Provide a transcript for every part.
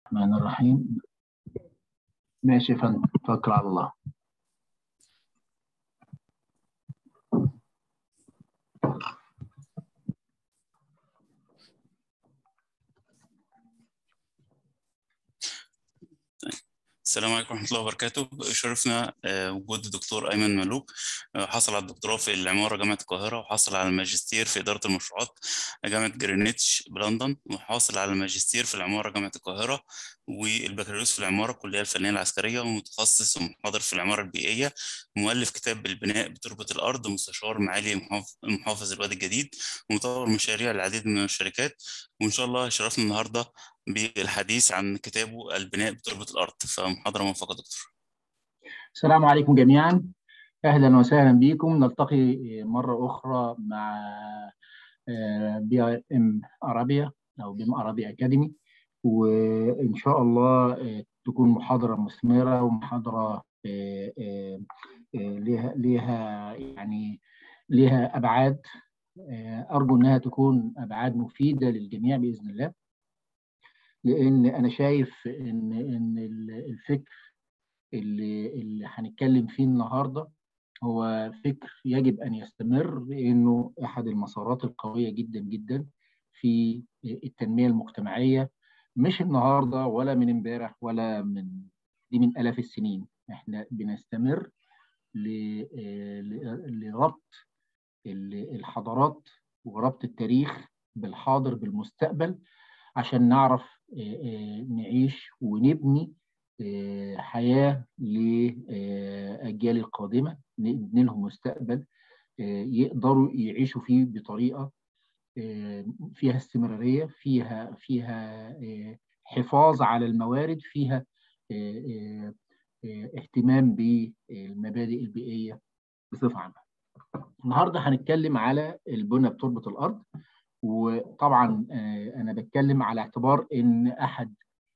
الرحمن الرحيم. ماشي يا فندم، توكل على الله. السلام عليكم ورحمة الله وبركاته. شرفنا وجود الدكتور أيمن ملوك. حصل على الدكتوراه في العمارة جامعة القاهرة، وحصل على الماجستير في إدارة المشروعات جامعة جرينتش بلندن، وحاصل على الماجستير في العمارة جامعة القاهرة، والبكالوريوس في العمارة الكلية الفنية العسكرية، ومتخصص ومحاضر في العمارة البيئية، مؤلف كتاب البناء بتربة الأرض، مستشار معالي محافظ الوادي الجديد، ومطور مشاريع العديد من الشركات. وإن شاء الله شرفنا النهاردة بالحديث عن كتابه البناء بتربة الأرض. فمحاضرة موفقة دكتور. السلام عليكم جميعا، أهلا وسهلا بكم. نلتقي مرة أخرى مع بي آي إم أرابيا أو بيم أرابيا أكاديمي، وإن شاء الله تكون محاضرة مثمرة ومحاضرة ليها يعني ليها أبعاد. أرجو أنها تكون أبعاد مفيدة للجميع بإذن الله، لأن أنا شايف إن الفكر اللي هنتكلم فيه النهارده هو فكر يجب أن يستمر، لأنه أحد المسارات القوية جدا جدا في التنمية المجتمعية، مش النهارده ولا من امبارح ولا دي من آلاف السنين. احنا بنستمر لربط الحضارات وربط التاريخ بالحاضر بالمستقبل، عشان نعرف نعيش ونبني حياة للأجيال القادمة، نبني لهم مستقبل يقدروا يعيشوا فيه بطريقة فيها استمرارية، فيها حفاظ على الموارد، فيها اهتمام بالمبادئ البيئية بصفة عامة. النهاردة هنتكلم على البنى بتربة الأرض، وطبعا أنا بتكلم على اعتبار إن أحد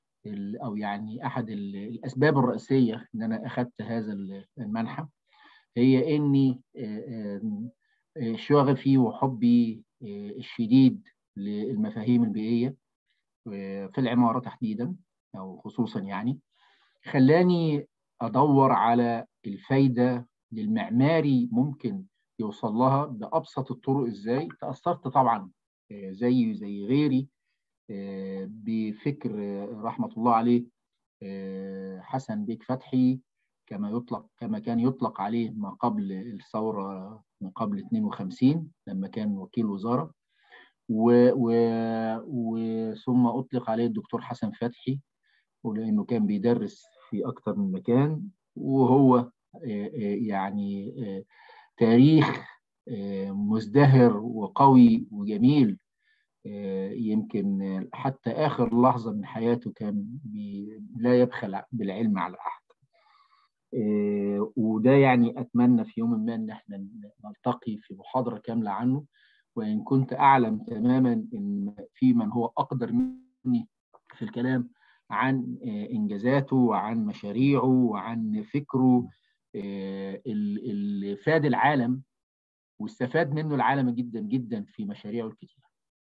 الأسباب الرئيسية إن أنا أخذت هذا المنحى هي إني شغفي وحبي الشديد للمفاهيم البيئية في العمارة تحديدا أو خصوصا، يعني خلاني أدور على الفايدة للمعماري ممكن يوصل لها بأبسط الطرق. إزاي تأثرت طبعا زي غيري بفكر رحمة الله عليه حسن بيك فتحي، كما كان يطلق عليه ما قبل الثورة، من قبل 52 لما كان وكيل وزارة، وثم أطلق عليه الدكتور حسن فتحي، ولأنه كان بيدرس في أكثر من مكان، وهو يعني تاريخ مزدهر وقوي وجميل. يمكن حتى آخر لحظة من حياته كان لا يبخل بالعلم على أحد. وده يعني أتمنى في يوم ما إن احنا نلتقي في محاضرة كاملة عنه، وإن كنت أعلم تماما إن في من هو أقدر مني في الكلام عن إنجازاته وعن مشاريعه وعن فكره اللي فاد العالم واستفاد منه العالم جدا جدا في مشاريعه الكتيرة.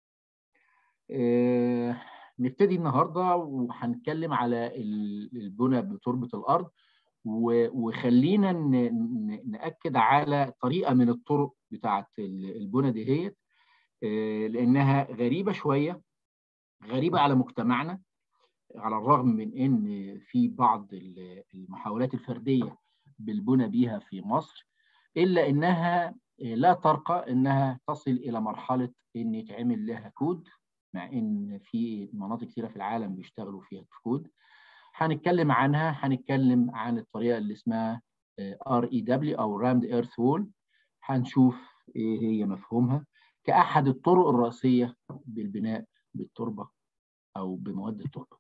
نبتدي النهارده وهنتكلم على البنى بتربة الأرض، وخلينا نأكد على طريقة من الطرق بتاعة البنى دهيت، لأنها غريبة شوية، غريبة على مجتمعنا، على الرغم من إن في بعض المحاولات الفردية بالبنى بيها في مصر، إلا إنها لا ترقى إنها تصل إلى مرحلة إن يتعمل لها كود، مع إن في مناطق كثيرة في العالم بيشتغلوا فيها كود. هنتكلم عنها، هنتكلم عن الطريقة اللي اسمها REW أو Rammed Earth Wall. هنشوف إيه هي مفهومها كأحد الطرق الرئيسية بالبناء بالتربة أو بمواد التربة.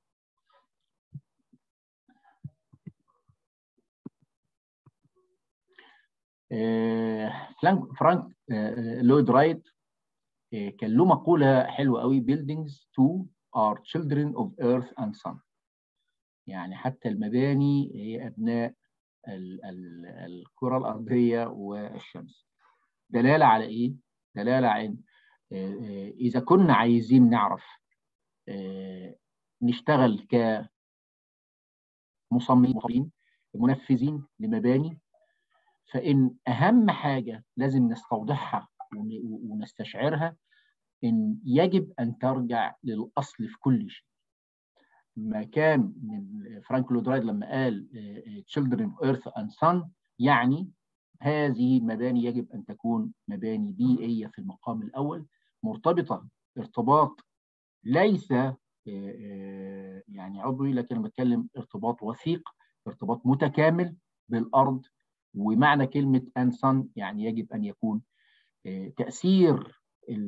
فرانك لويد رايت كان له مقولة حلوة قوي: buildings too are children of earth and sun. يعني حتى المباني هي أبناء الكرة الأرضية والشمس. دلالة على إيه؟ دلالة على إذا كنا عايزين نعرف نشتغل كمصممين منفذين لمباني، فإن أهم حاجة لازم نستوضحها ونستشعرها إن يجب أن ترجع للأصل في كل شيء. ما كان من فرانك لويد رايت لما قال Children of Earth and Sun، يعني هذه المباني يجب أن تكون مباني بيئية في المقام الأول، مرتبطة ارتباط ليس يعني عضوي، لكن بتكلم ارتباط وثيق، ارتباط متكامل بالأرض. ومعنى كلمة أنسان يعني يجب أن يكون تأثير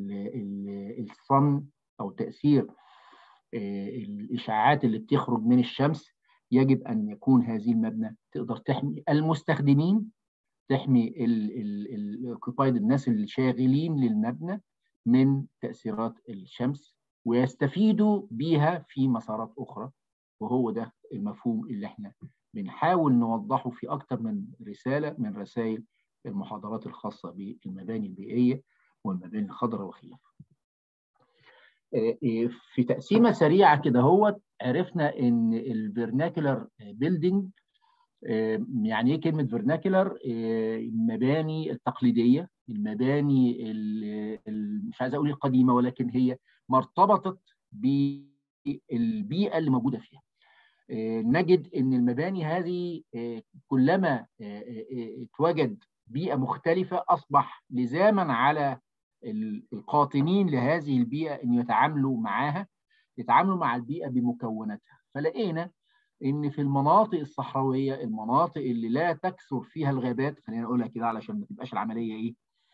الصن أو تأثير الإشعاعات اللي بتخرج من الشمس، يجب أن يكون هذه المبنى تقدر تحمي المستخدمين، تحمي الأوكيبايد الناس اللي شاغلين للمبنى من تأثيرات الشمس، ويستفيدوا بيها في مسارات أخرى. وهو ده المفهوم اللي احنا بنحاول نوضحه في أكثر من رسالة من رسائل المحاضرات الخاصة بالمباني البيئية والمباني الخضراء وخلافه. في تقسيمة سريعة كده هو عرفنا إن الفيرناكولار بيلدينج، يعني ايه كلمه فيرناكولار؟ المباني التقليديه، المباني مش عايز اقول القديمه، ولكن هي ما ارتبطت بالبيئه اللي موجوده فيها. نجد ان المباني هذه كلما اتوجد بيئه مختلفه اصبح لزاما على القاطنين لهذه البيئه ان يتعاملوا معها، يتعاملوا مع البيئه بمكوناتها. فلقينا ان في المناطق الصحراويه، المناطق اللي لا تكثر فيها الغابات، خلينا نقولها كده علشان ما تبقاش العمليه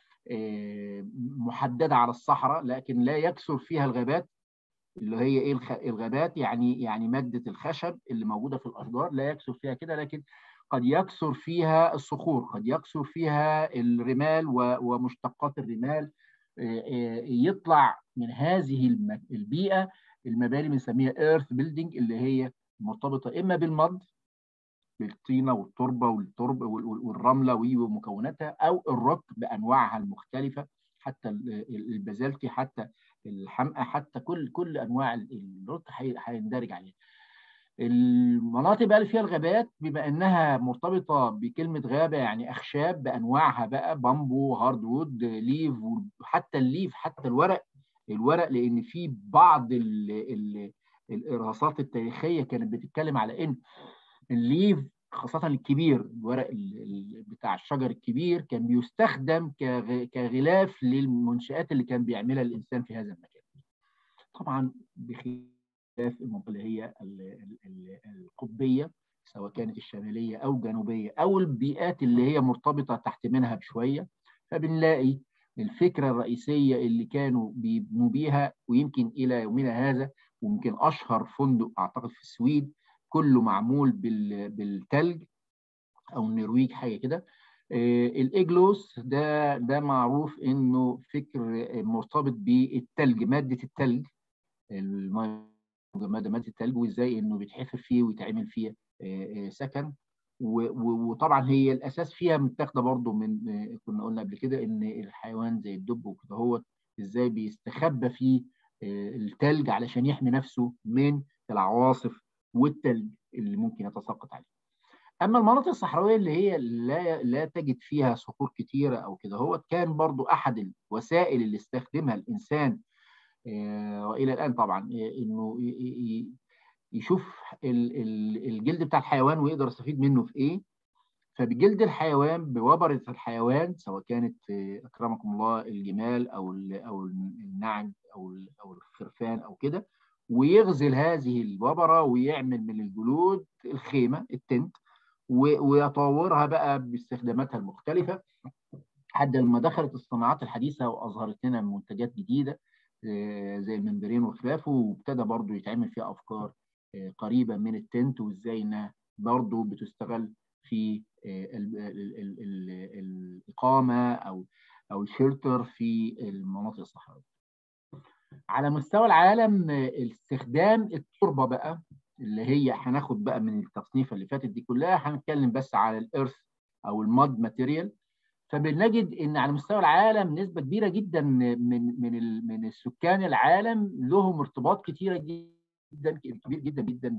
محدده على الصحراء، لكن لا يكثر فيها الغابات، اللي هي ايه الغابات؟ يعني ماده الخشب اللي موجوده في الاشجار لا يكثر فيها كده، لكن قد يكثر فيها الصخور، قد يكثر فيها الرمال ومشتقات الرمال. يطلع من هذه البيئه المباني بنسميها ايرث بيلدينج، اللي هي مرتبطه اما بالمض، بالطينه والتربه والرمله ومكوناتها، او الروك بانواعها المختلفه، حتى البازلتي، حتى الحمقى، حتى كل انواع الروك هيندرج عليها. المناطق بقى اللي فيها الغابات بما انها مرتبطه بكلمه غابه يعني اخشاب بانواعها بقى، بامبو، هاردوود، ليف، وحتى الليف، حتى الورق، لان في بعض الارهاصات التاريخيه كانت بتتكلم على ان الليف خاصه الكبير، الورق بتاع الشجر الكبير كان بيستخدم كغلاف للمنشآت اللي كان بيعملها الانسان في هذا المكان. طبعا بخلاف المنطقه اللي هي القطبيه، سواء كانت الشماليه او الجنوبيه او البيئات اللي هي مرتبطه تحت منها بشويه، فبنلاقي الفكره الرئيسيه اللي كانوا بيبنوا بيها، ويمكن الى يومنا هذا، ويمكن اشهر فندق اعتقد في السويد كله معمول بالثلج او النرويج حاجه كده. الايجلوس ده معروف انه فكر مرتبط بالثلج، ماده الثلج، ماده الثلج، وازاي انه بيتحفر فيه ويتعمل فيه سكن. وطبعا هي الاساس فيها متاخده برضو من كنا قلنا قبل كده ان الحيوان زي الدب وكده هو ازاي بيستخبى في الثلج علشان يحمي نفسه من العواصف والثلج اللي ممكن يتساقط عليه. اما المناطق الصحراويه اللي هي لا تجد فيها صخور كتيره او كده، هو كان برضو احد الوسائل اللي استخدمها الانسان والى الان طبعا انه يشوف الجلد بتاع الحيوان ويقدر يستفيد منه في ايه. فبجلد الحيوان، بوبره الحيوان، سواء كانت اكرمكم الله الجمال او النعج او الخرفان او كده، ويغزل هذه الوبره ويعمل من الجلود الخيمه، التنت، ويطورها بقى باستخداماتها المختلفه لحد لما دخلت الصناعات الحديثه واظهرت لنا منتجات جديده زي الممبرين وخلافه، وابتدى برضو يتعمل فيها افكار قريبه من التنت، وازاي انها برضو بتستغل في الاقامه او الشلتر في المناطق الصحراويه. على مستوى العالم استخدام التربه بقى، اللي هي هناخد بقى من التصنيفه اللي فاتت دي كلها، هنتكلم بس على الارث او الماد ماتيريال. فبنجد ان على مستوى العالم نسبه كبيره جدا من السكان العالم لهم ارتباط كتيره كبير جدا جدا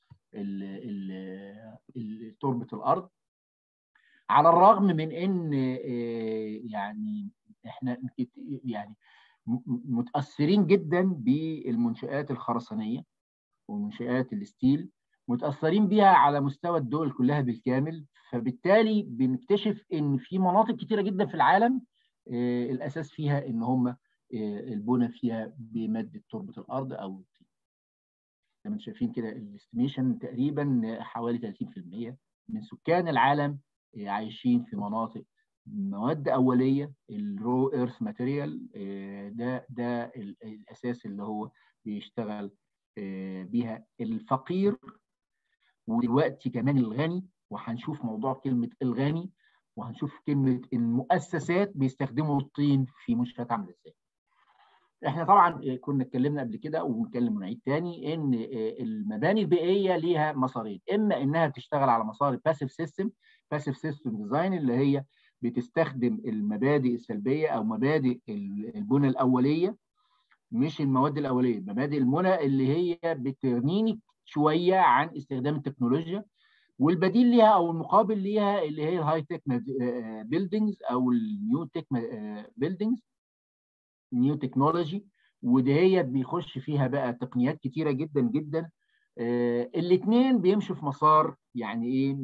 بتربه الارض، على الرغم من ان يعني احنا يعني متاثرين جدا بالمنشآت الخرسانيه ومنشآت الستيل، متاثرين بيها على مستوى الدول كلها بالكامل. فبالتالي بنكتشف ان في مناطق كتيره جدا في العالم الاساس فيها ان هم البنى فيها بماده تربه الارض او الطين. زي ما انتم شايفين كده الاستيميشن تقريبا حوالي 30% من سكان العالم عايشين في مناطق مواد اوليه، الرو ايرث ماتيريال، ده الاساس اللي هو بيشتغل بيها الفقير ودلوقتي كمان الغني. وهنشوف موضوع كلمه الغني، وهنشوف كلمه المؤسسات بيستخدموا الطين في منشآت عامله ازاي. احنا طبعا كنا اتكلمنا قبل كده وبنتكلم ونعيد تاني ان المباني البيئيه ليها مسارين، اما انها بتشتغل على مسار الباسيف سيستم، باسيف سيستم ديزاين، اللي هي بتستخدم المبادئ السلبيه او مبادئ البنى الاوليه، مش المواد الاوليه، مبادئ البنى اللي هي بتغنيني شويه عن استخدام التكنولوجيا. والبديل ليها او المقابل ليها اللي هي الهاي تك بيلدينجز او النيو تك بيلدينجز، نيو تكنولوجي، ودي هي بيخش فيها بقى تقنيات كتيره جدا جدا. الاثنين بيمشوا في مسار يعني ايه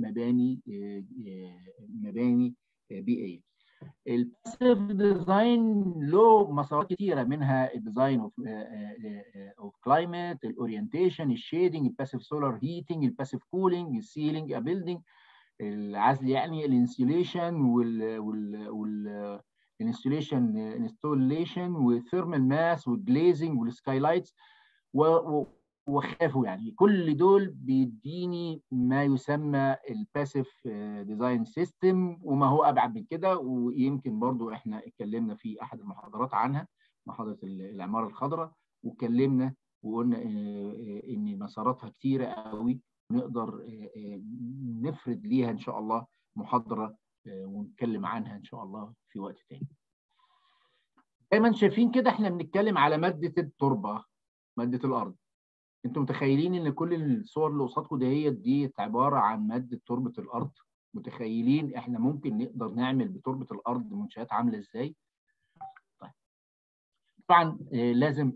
مباني بيئيه. الباسيف ديزاين له مسارات كتيره، منها الديزاين اوف كلايمت، الاورينتيشن، الشيدنج، الباسيف سولار هيتنج، الباسيف كولينج، السيلينج بيلدينج، العزل يعني الانسيوليشن الانستوليشن والثيرمال ماس والجليزنج والسكايلايتس وخافوا. يعني كل دول بيديني ما يسمى الباسيف ديزاين سيستم، وما هو ابعد من كده. ويمكن برضو احنا اتكلمنا في احد المحاضرات عنها، محاضره العماره الخضراء، واتكلمنا وقلنا ان مساراتها كتيره قوي، نقدر نفرد ليها ان شاء الله محاضره ونتكلم عنها ان شاء الله في وقت تاني. دايما شايفين كده احنا بنتكلم على ماده التربه، ماده الارض. انتم متخيلين ان كل الصور اللي قصادكم دي عباره عن ماده تربه الارض؟ متخيلين احنا ممكن نقدر نعمل بتربه الارض منشآت عامله ازاي؟ طيب طبعا لازم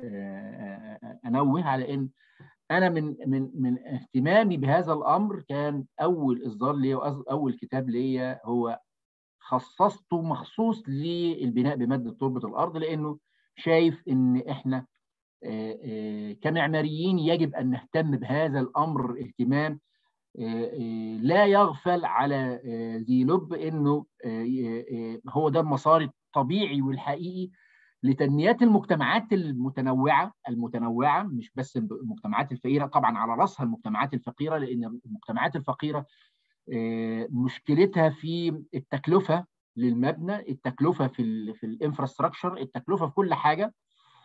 انوه على ان انا من اهتمامي بهذا الامر كان اول اصدار لي واول كتاب لي هو خصصته مخصوص للبناء بماده تربه الارض، لانه شايف ان احنا كمعماريين يجب ان نهتم بهذا الامر اهتمام لا يغفل على ذي لب، انه هو ده المسار الطبيعي والحقيقي لتنمية المجتمعات المتنوعة، مش بس المجتمعات الفقيرة، طبعا على رأسها المجتمعات الفقيرة، لأن المجتمعات الفقيرة مشكلتها في التكلفة للمبنى، التكلفة في الانفراستراكشر، التكلفة في كل حاجة،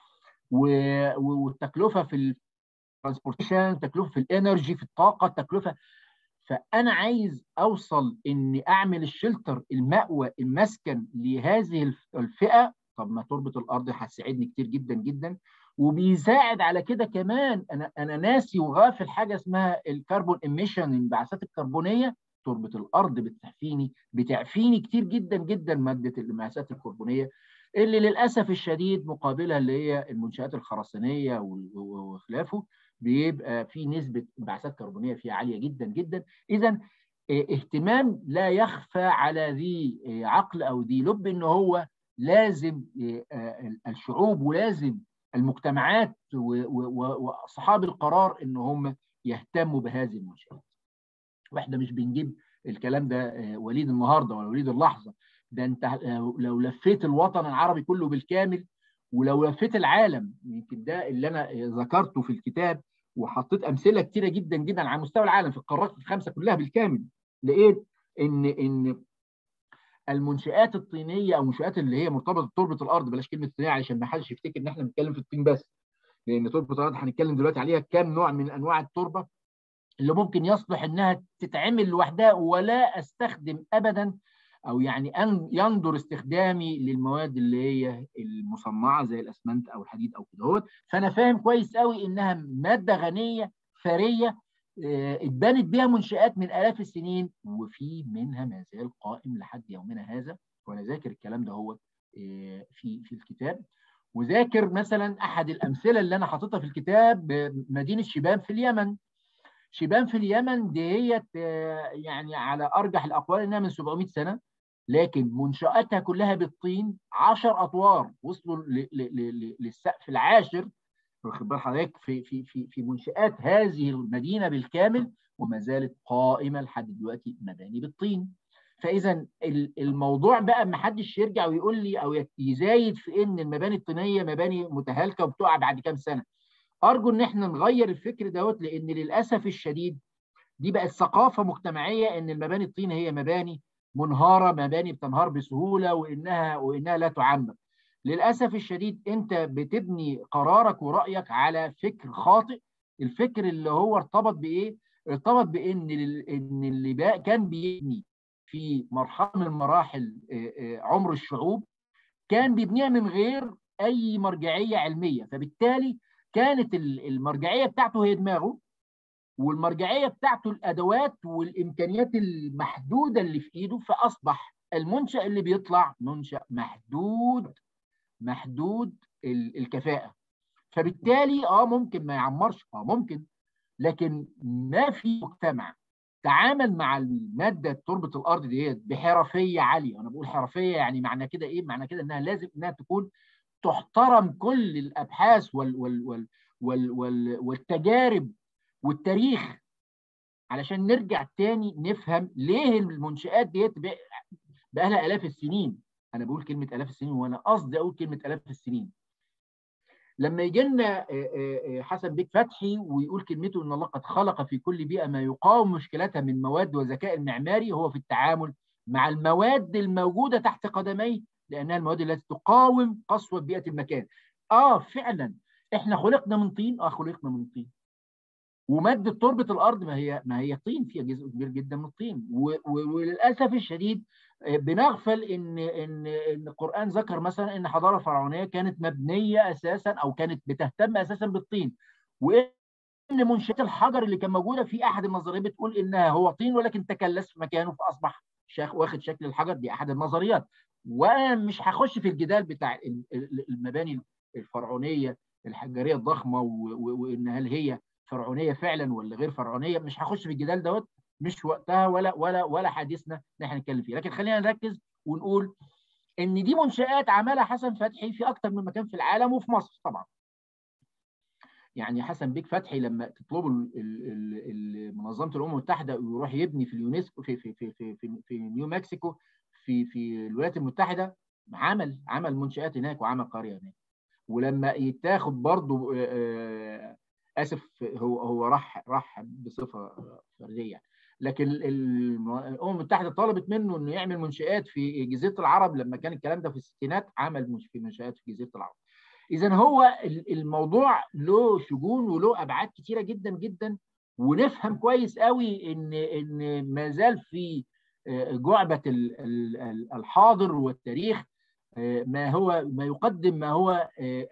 والتكلفة في الترانسبورتيشن، التكلفة في الانرجي، في الطاقة، التكلفة. فأنا عايز أوصل إني أعمل الشلتر، المأوى، المسكن لهذه الفئة. طب ما تربة الأرض هتساعدني كتير جدا جدا، وبيساعد على كده كمان. أنا ناسي وغافل حاجة اسمها الكربون إميشن، الانبعاثات الكربونية. تربة الأرض بتعفيني كتير جدا جدا مادة الانبعاثات الكربونية، اللي للأسف الشديد مقابلها اللي هي المنشآت الخرسانية وخلافه بيبقى في نسبة انبعاثات كربونية فيها عالية جدا جدا. إذا اهتمام لا يخفى على ذي عقل أو ذي لب إن هو لازم الشعوب ولازم المجتمعات وأصحاب القرار إن هم يهتموا بهذه المنشآت. واحنا مش بنجيب الكلام ده وليد النهارده ولا وليد اللحظة، ده انت لو لفيت الوطن العربي كله بالكامل، ولو لفيت العالم، يمكن ده اللي انا ذكرته في الكتاب، وحطيت امثله كتيره جدا جدا على مستوى العالم في القارات الخمسه كلها بالكامل، لقيت ان المنشآت الطينيه او المنشآت اللي هي مرتبطه بتربه الارض، بلاش كلمه طينيه علشان ما حدش يفتكر ان احنا بنتكلم في الطين بس، لان تربه الارض هنتكلم دلوقتي عليها كام نوع من انواع التربه اللي ممكن يصلح انها تتعمل لوحدها، ولا استخدم ابدا او يعني ان يندر استخدامي للمواد اللي هي المصنعه زي الاسمنت او الحديد او كده هو. فانا فاهم كويس قوي انها ماده غنيه ثريه اتبنت بها منشآت من آلاف السنين، وفي منها ما زال قائم لحد يومنا هذا. وانا ذاكر الكلام ده هو في الكتاب. وذاكر مثلا احد الامثله اللي انا حاططها في الكتاب مدينه شبان في اليمن. شبان في اليمن ديت يعني على ارجح الاقوال انها من 700 سنه، لكن منشاتها كلها بالطين 10 اطوار وصلوا للسقف العاشر. واخد بال حضرتك في منشآت هذه المدينه بالكامل، وما زالت قائمه لحد دلوقتي مباني بالطين. فاذا الموضوع بقى ما حدش يرجع ويقول لي او يزايد في ان المباني الطينيه مباني متهالكه وبتقع بعد كام سنه. ارجو ان احنا نغير الفكر دوت، لان للاسف الشديد دي بقت ثقافه مجتمعيه ان المباني الطين هي مباني منهاره، مباني بتنهار بسهوله، وانها لا تعمر. للاسف الشديد انت بتبني قرارك ورايك على فكر خاطئ. الفكر اللي هو ارتبط بايه؟ ارتبط بان اللي بقى كان بيبني في مرحله من مراحل عمر الشعوب كان بيبنيها من غير اي مرجعيه علميه، فبالتالي كانت المرجعيه بتاعته هي دماغه، والمرجعيه بتاعته الادوات والامكانيات المحدوده اللي في ايده، فاصبح المنشا اللي بيطلع منشا محدود الكفاءه. فبالتالي ممكن ما يعمرش، ممكن، لكن ما في مجتمع تعامل مع الماده تربه الارض ديت بحرفيه عاليه. انا بقول حرفيه يعني معنى كده ايه؟ معنى كده انها لازم انها تكون تحترم كل الابحاث والتجارب والتاريخ، علشان نرجع تاني نفهم ليه المنشآت ديت بقى لها آلاف السنين. أنا بقول كلمة آلاف السنين وأنا قصدي أقول كلمة آلاف السنين. لما يجي لنا حسن بيك فتحي ويقول كلمته إن الله قد خلق في كل بيئة ما يقاوم مشكلتها من مواد وذكاء المعماري، هو في التعامل مع المواد الموجودة تحت قدميه، لأنها المواد التي تقاوم قسوة بيئة المكان. فعلا إحنا خلقنا من طين، خلقنا من طين، وماده تربه الارض ما هي طين، فيها جزء كبير جدا من الطين. وللاسف الشديد بنغفل ان القران ذكر مثلا ان الحضاره الفرعونيه كانت مبنيه اساسا او كانت بتهتم اساسا بالطين، وان منشات الحجر اللي كان موجوده في احد النظريات بتقول انها هو طين ولكن تكلس في مكانه فاصبح واخد شكل الحجر. دي احد النظريات، وانا مش هخش في الجدال بتاع المباني الفرعونيه الحجريه الضخمه وان هل هي فرعونيه فعلا ولا غير فرعونيه. مش هخش في الجدال دوت، مش وقتها ولا حديثنا ان احنا نتكلم فيه. لكن خلينا نركز ونقول ان دي منشآت عملها حسن فتحي في اكثر من مكان في العالم وفي مصر طبعا. يعني حسن بيك فتحي لما تطلبوا منظمه الامم المتحده ويروح يبني في اليونسكو في نيو مكسيكو في الولايات المتحده، عمل منشآت هناك وعمل قريه هناك. ولما يتاخد برضه اسف هو راح بصفه فرديه، لكن الامم المتحده طلبت منه انه يعمل منشآت في جزيره العرب لما كان الكلام ده في الستينات، عمل في منشآت في جزيره العرب. اذا هو الموضوع له شجون وله ابعاد كتيره جدا جدا، ونفهم كويس قوي ان ما زال في جعبه الحاضر والتاريخ ما يقدم ما هو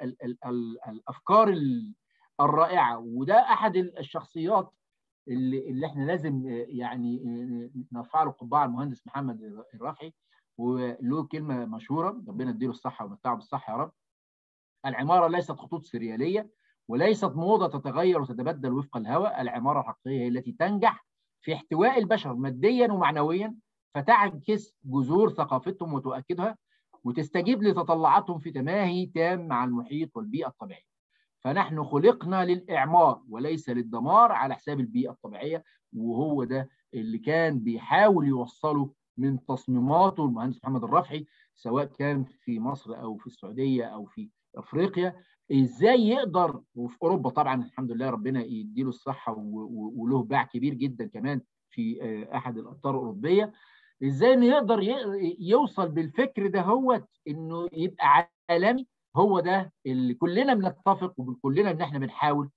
الافكار الرائعه. وده احد الشخصيات اللي احنا لازم يعني نرفع له قبعه، المهندس محمد الرافعي. وله كلمه مشهوره، ربنا يديله الصحه ويمتعه بالصحه يا رب: العماره ليست خطوط سرياليه وليست موضه تتغير وتتبدل وفق الهوى، العماره الحقيقيه هي التي تنجح في احتواء البشر ماديا ومعنويا، فتعكس جذور ثقافتهم وتؤكدها، وتستجيب لتطلعاتهم في تماهي تام مع المحيط والبيئه الطبيعيه. فنحن خلقنا للإعمار وليس للدمار على حساب البيئة الطبيعية. وهو ده اللي كان بيحاول يوصله من تصميماته المهندس محمد الرافعي، سواء كان في مصر أو في السعودية أو في أفريقيا. إزاي يقدر، وفي أوروبا طبعا الحمد لله ربنا يديله الصحة وله باع كبير جدا كمان في أحد الأقطار الأوروبية، إزاي إنه يقدر يوصل بالفكر ده هو إنه يبقى عالمي. هو ده اللي كلنا بنتفق وكلنا ان احنا بنحاول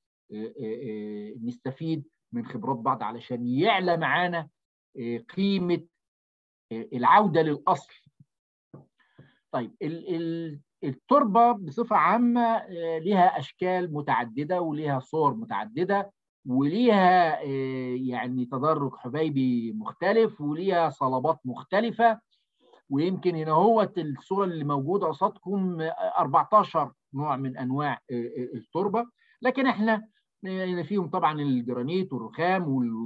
نستفيد من خبرات بعض علشان يعلى معانا قيمه العوده للاصل. طيب التربه بصفه عامه ليها اشكال متعدده وليها صور متعدده وليها يعني تدرج حبيبي مختلف وليها صلابات مختلفه. ويمكن هنا هو الصوره اللي موجوده قصادكم 14 نوع من انواع التربه، لكن احنا فيهم طبعا الجرانيت والرخام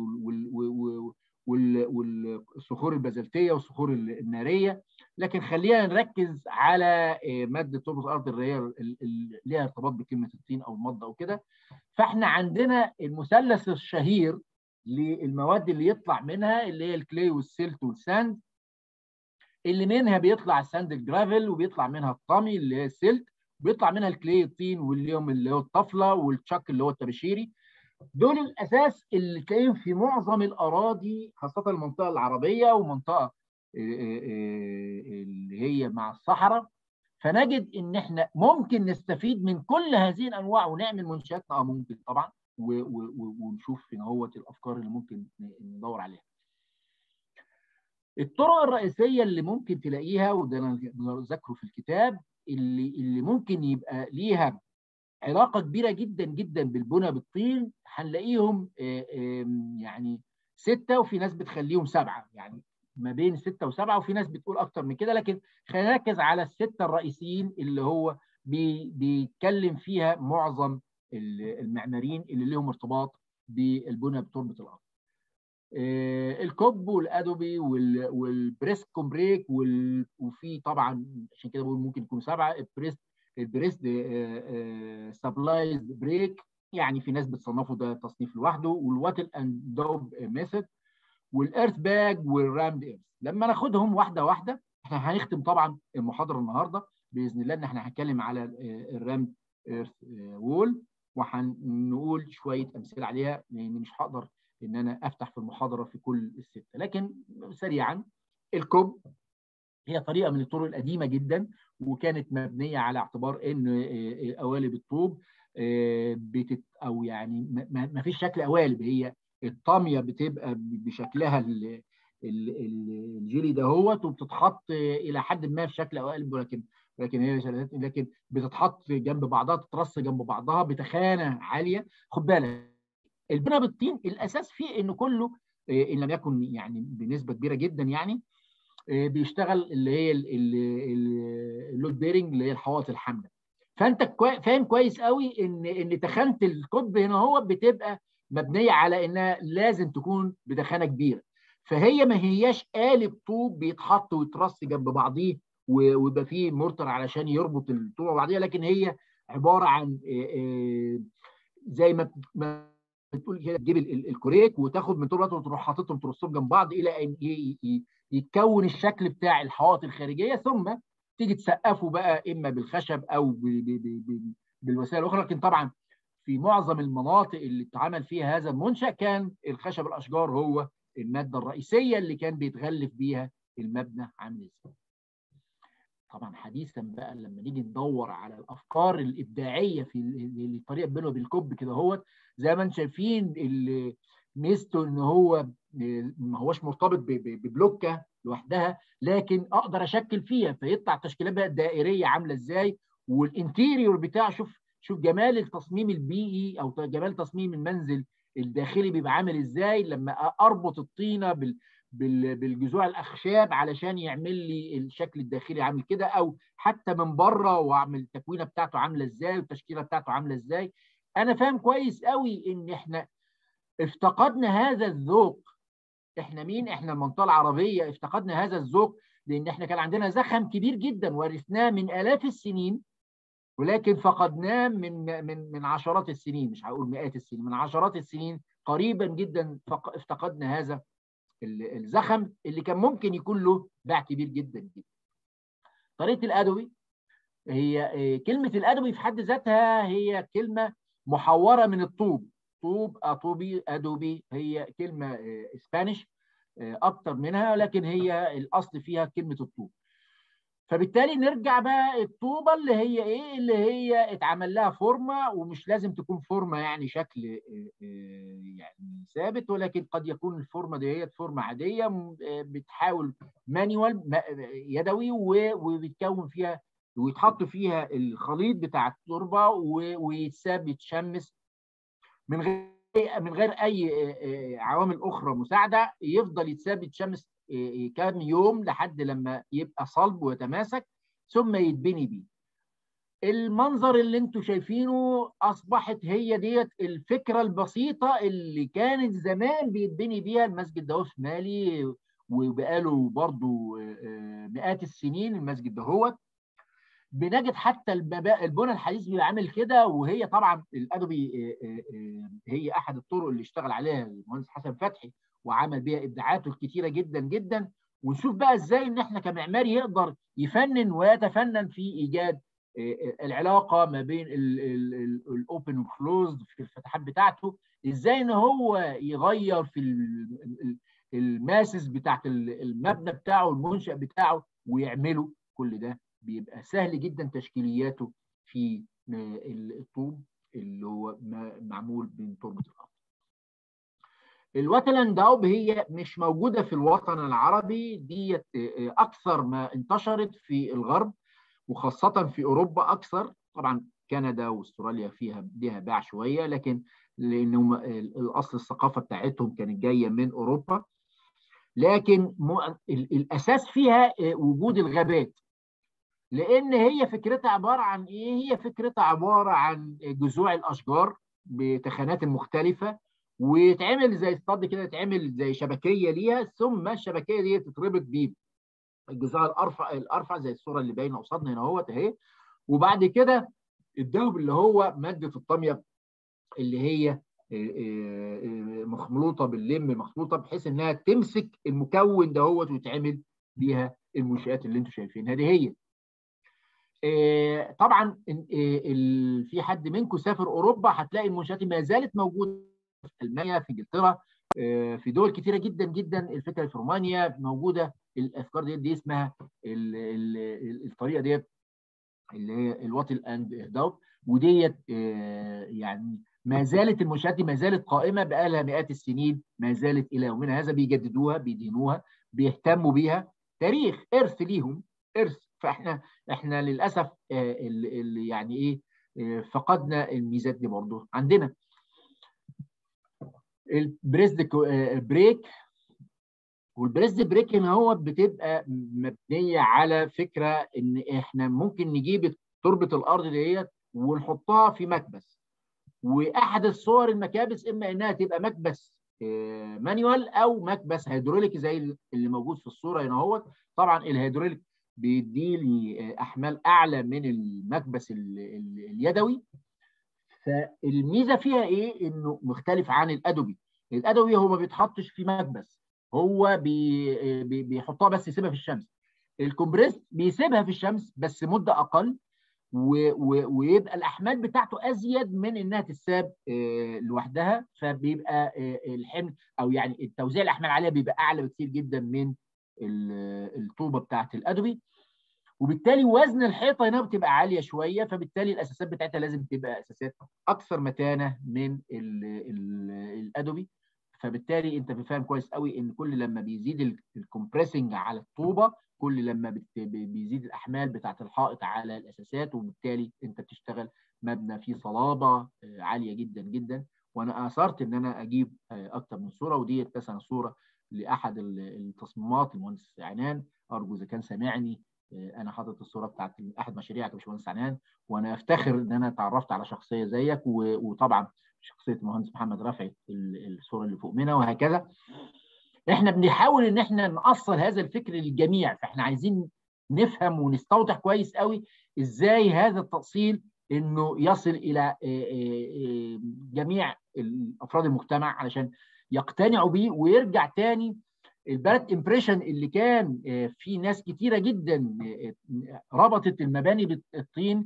والصخور البازلتيه والصخور الناريه. لكن خلينا نركز على ماده تربه الارض اللي هي ليها ارتباط بكلمه الطين او المضه او كده. فاحنا عندنا المثلث الشهير للمواد اللي يطلع منها اللي هي الكلي والسيلت والساند، اللي منها بيطلع الساند الجرافل وبيطلع منها الطامي اللي هي السيلت، بيطلع منها الكلي الطين والليوم اللي هو الطفله والتشك اللي هو الطباشيري. دول الاساس اللي تلاقيهم في معظم الاراضي خاصه المنطقه العربيه ومنطقه اللي هي مع الصحراء. فنجد ان احنا ممكن نستفيد من كل هذه الانواع ونعمل منشاتنا ممكن طبعا ونشوف هنا هو الافكار اللي ممكن ندور عليها. الطرق الرئيسيه اللي ممكن تلاقيها وده انا ذكره في الكتاب اللي ممكن يبقى ليها علاقه كبيره جدا جدا بالبنى بالطين هنلاقيهم يعني 6 وفي ناس بتخليهم 7، يعني ما بين 6 و7 وفي ناس بتقول اكتر من كده، لكن خلينا نركز على ال6 الرئيسيين اللي هو بيتكلم فيها معظم المعماريين اللي لهم ارتباط بالبنى بتربه الارض. الكوب والادوبي والبريست كومبريك وفي طبعا عشان كده بقول ممكن يكونوا 7 البريست سبلايز بريك، يعني في ناس بتصنفه ده تصنيف لوحده، والواتل اند دوب ميثود والارث باج والرامد ايرث. لما ناخدهم واحده واحده احنا هنختم طبعا المحاضره النهارده باذن الله ان احنا هنتكلم على الرامد ايرث وول وهنقول شويه امثله عليها لان مش هقدر ان انا افتح في المحاضره في كل ال6، لكن سريعا الكوب هي طريقه من الطرق القديمه جدا وكانت مبنيه على اعتبار ان قوالب الطوب او يعني ما فيش شكل قوالب، هي الطاميه بتبقى بشكلها الجيلي دهوت وبتتحط الى حد ما في شكل قوالب، لكن بتتحط جنب بعضها تترص جنب بعضها بتخانه عاليه. خد بالك البناء بالطين الاساس فيه انه كله ان لم يكن يعني بنسبه كبيره جدا يعني بيشتغل اللي هي اللود بيرنج اللي هي الحوائط الحامله. فانت فاهم كويس قوي ان تخانه القطب هنا هو بتبقى مبنيه على انها لازم تكون بدخانه كبيره، فهي ما هياش قالب طوب بيتحط ويترص جنب بعضيه ويبقى فيه مورتر علشان يربط الطوب ببعضيها، لكن هي عباره عن زي ما بتقول كده تجيب الكوريك وتاخد من طول وتروح حاططهم ترصهم جنب بعض الى ان يتكون الشكل بتاع الحوائط الخارجيه، ثم تيجي تسقفه بقى اما بالخشب او بالوسائل الاخرى. لكن طبعا في معظم المناطق اللي اتعمل فيها هذا المنشا كان الخشب الاشجار هو الماده الرئيسيه اللي كان بيتغلف بيها المبنى عامل ازاي. طبعا حديثا بقى لما نيجي ندور على الافكار الابداعيه في طريقه بينه وبالكوب كده هو زي ما انتم شايفين ميزته ان هو ما هوش مرتبط ببلوكه لوحدها، لكن اقدر اشكل فيها فيطلع تشكيلات بقى دائريه عامله ازاي، والانتيريور بتاع شوف جمال التصميم البيئي او جمال تصميم المنزل الداخلي بيبقى عامل ازاي لما اربط الطينه بالجذوع الاخشاب علشان يعمل لي الشكل الداخلي عامل كده، او حتى من بره واعمل التكوينه بتاعته عامله ازاي والتشكيله بتاعته عامله ازاي. انا فاهم كويس قوي ان احنا افتقدنا هذا الذوق. احنا مين؟ احنا المنطقه العربيه افتقدنا هذا الذوق لان احنا كان عندنا زخم كبير جدا ورثناه من الاف السنين، ولكن فقدناه من عشرات السنين، مش هقول مئات السنين، من عشرات السنين قريبا جدا افتقدنا هذا الزخم اللي كان ممكن يكون له باع كبير جدا جدا. طريقه الادوبي هي كلمه الادوبي في حد ذاتها هي كلمه محوره من الطوب، طوب اطوبي ادوبي، هي كلمه اسبانيش اكتر منها، لكن هي الاصل فيها كلمه الطوب. فبالتالي نرجع بقى الطوبه اللي هي ايه، اللي هي اتعمل لها فورمه، ومش لازم تكون فورمه يعني شكل يعني ثابت، ولكن قد يكون الفورمه دي فورمه عاديه بتحاول مانيوال يدوي، وبيتكون فيها ويتحط فيها الخليط بتاع التربه ويتساب يتشمس من غير اي عوامل اخرى مساعده، يفضل يتساب يتشمس كام يوم لحد لما يبقى صلب ويتماسك، ثم يتبني بيه. المنظر اللي انتم شايفينه اصبحت هي ديت الفكره البسيطه اللي كانت زمان بيتبني بيها المسجد ده في مالي، وبقاله برضو مئات السنين المسجد ده هو. بنجد حتى البنى الحديث بيبقى عامل كده، وهي طبعا الادوبي هي احد الطرق اللي اشتغل عليها المهندس حسن فتحي وعمل بيها ابداعاته الكتيره جدا جدا. ونشوف بقى ازاي ان احنا كمعماري يقدر يفنن ويتفنن في ايجاد العلاقه ما بين الاوبن والكلوزد في الفتحات بتاعته، ازاي ان هو يغير في الماسس بتاعت المبنى بتاعه المنشأ بتاعه ويعمله. كل ده بيبقى سهل جدا تشكيلياته في الطوب اللي هو معمول من تربة الأرض. الوتلانداوب هي مش موجودة في الوطن العربي، ديت أكثر ما انتشرت في الغرب وخاصة في أوروبا أكثر. طبعا كندا واستراليا فيها ليها باع شوية، لكن لأنهم الأصل الثقافة بتاعتهم كانت جاية من أوروبا. لكن الأساس فيها وجود الغابات، لان هي فكرتها عباره عن ايه؟ هي فكرتها عباره عن جذوع الاشجار بتخانات مختلفه، ويتعمل زي اسطاد كده، يتعمل زي شبكيه ليها، ثم الشبكيه دي تتربط بالجذوع الارفع زي الصوره اللي باينه قصادنا هنا اهوت اهي. وبعد كده الدهب اللي هو ماده الطميه اللي هي مخلوطه باللم، مخلوطه بحيث انها تمسك المكون دهوت ويتعمل بيها المنشآت اللي انتم شايفينها دي. هي طبعا في حد منكم سافر اوروبا هتلاقي المنشآت ما زالت موجوده في المانيا، في انجلترا، في دول كثيره جدا جدا. الفكره في رومانيا موجوده الافكار دي اسمها الطريقه ديت اللي هي الواتل اند داوب، وديت يعني ما زالت المنشآت دي ما زالت قائمه بقى لها مئات السنين، ما زالت الى يومنا هذا بيجددوها بيدينوها بيهتموا بيها، تاريخ ارث ليهم ارث. فاحنا للاسف اللي يعني ايه فقدنا الميزات دي برضه عندنا. البريزد بريك، والبريزد بريك هنا هو بتبقى مبنيه على فكره ان احنا ممكن نجيب تربه الارض ديت ونحطها في مكبس، واحد الصور المكابس اما انها تبقى مكبس مانيوال او مكبس هيدروليكي زي اللي موجود في الصوره هنا اهوت. طبعا الهيدروليك بيدي لي احمال اعلى من المكبس اليدوي. فالميزه فيها ايه؟ انه مختلف عن الادوبي. الادوبي هو ما بيتحطش في مكبس، هو بيحطها بس يسيبها في الشمس. الكومبريس بيسيبها في الشمس بس مده اقل، ويبقى الاحمال بتاعته ازيد من انها تتساب لوحدها، فبيبقى الحمل او يعني التوزيع الاحمال عليها بيبقى اعلى بكثير جدا من الطوبه بتاعت الادوبي. وبالتالي وزن الحيطه هنا بتبقى عاليه شويه، فبالتالي الاساسات بتاعتها لازم تبقى اساسات اكثر متانه من الادوبي. فبالتالي انت بتفهم كويس قوي ان كل لما بيزيد الكومبريسنج على الطوبه، كل لما بيزيد الاحمال بتاعت الحائط على الاساسات، وبالتالي انت بتشتغل مبنى فيه صلابه عاليه جدا جدا. وانا اثرت ان انا اجيب اكثر من صوره، ودي مثلا صوره لاحد التصميمات المهندس عنان، ارجو اذا كان سامعني. انا حاطط الصوره بتاعت احد مشاريعك يا باشمهندس عنان، وانا افتخر ان انا اتعرفت على شخصيه زيك، وطبعا شخصيه المهندس محمد رفعت الصوره اللي فوق منها وهكذا. احنا بنحاول ان احنا نأصل هذا الفكر للجميع، فاحنا عايزين نفهم ونستوضح كويس قوي ازاي هذا التأصيل انه يصل الى جميع افراد المجتمع علشان يقتنعوا بيه ويرجع تاني البلد امبريشن اللي كان في ناس كتيره جدا ربطت المباني بالطين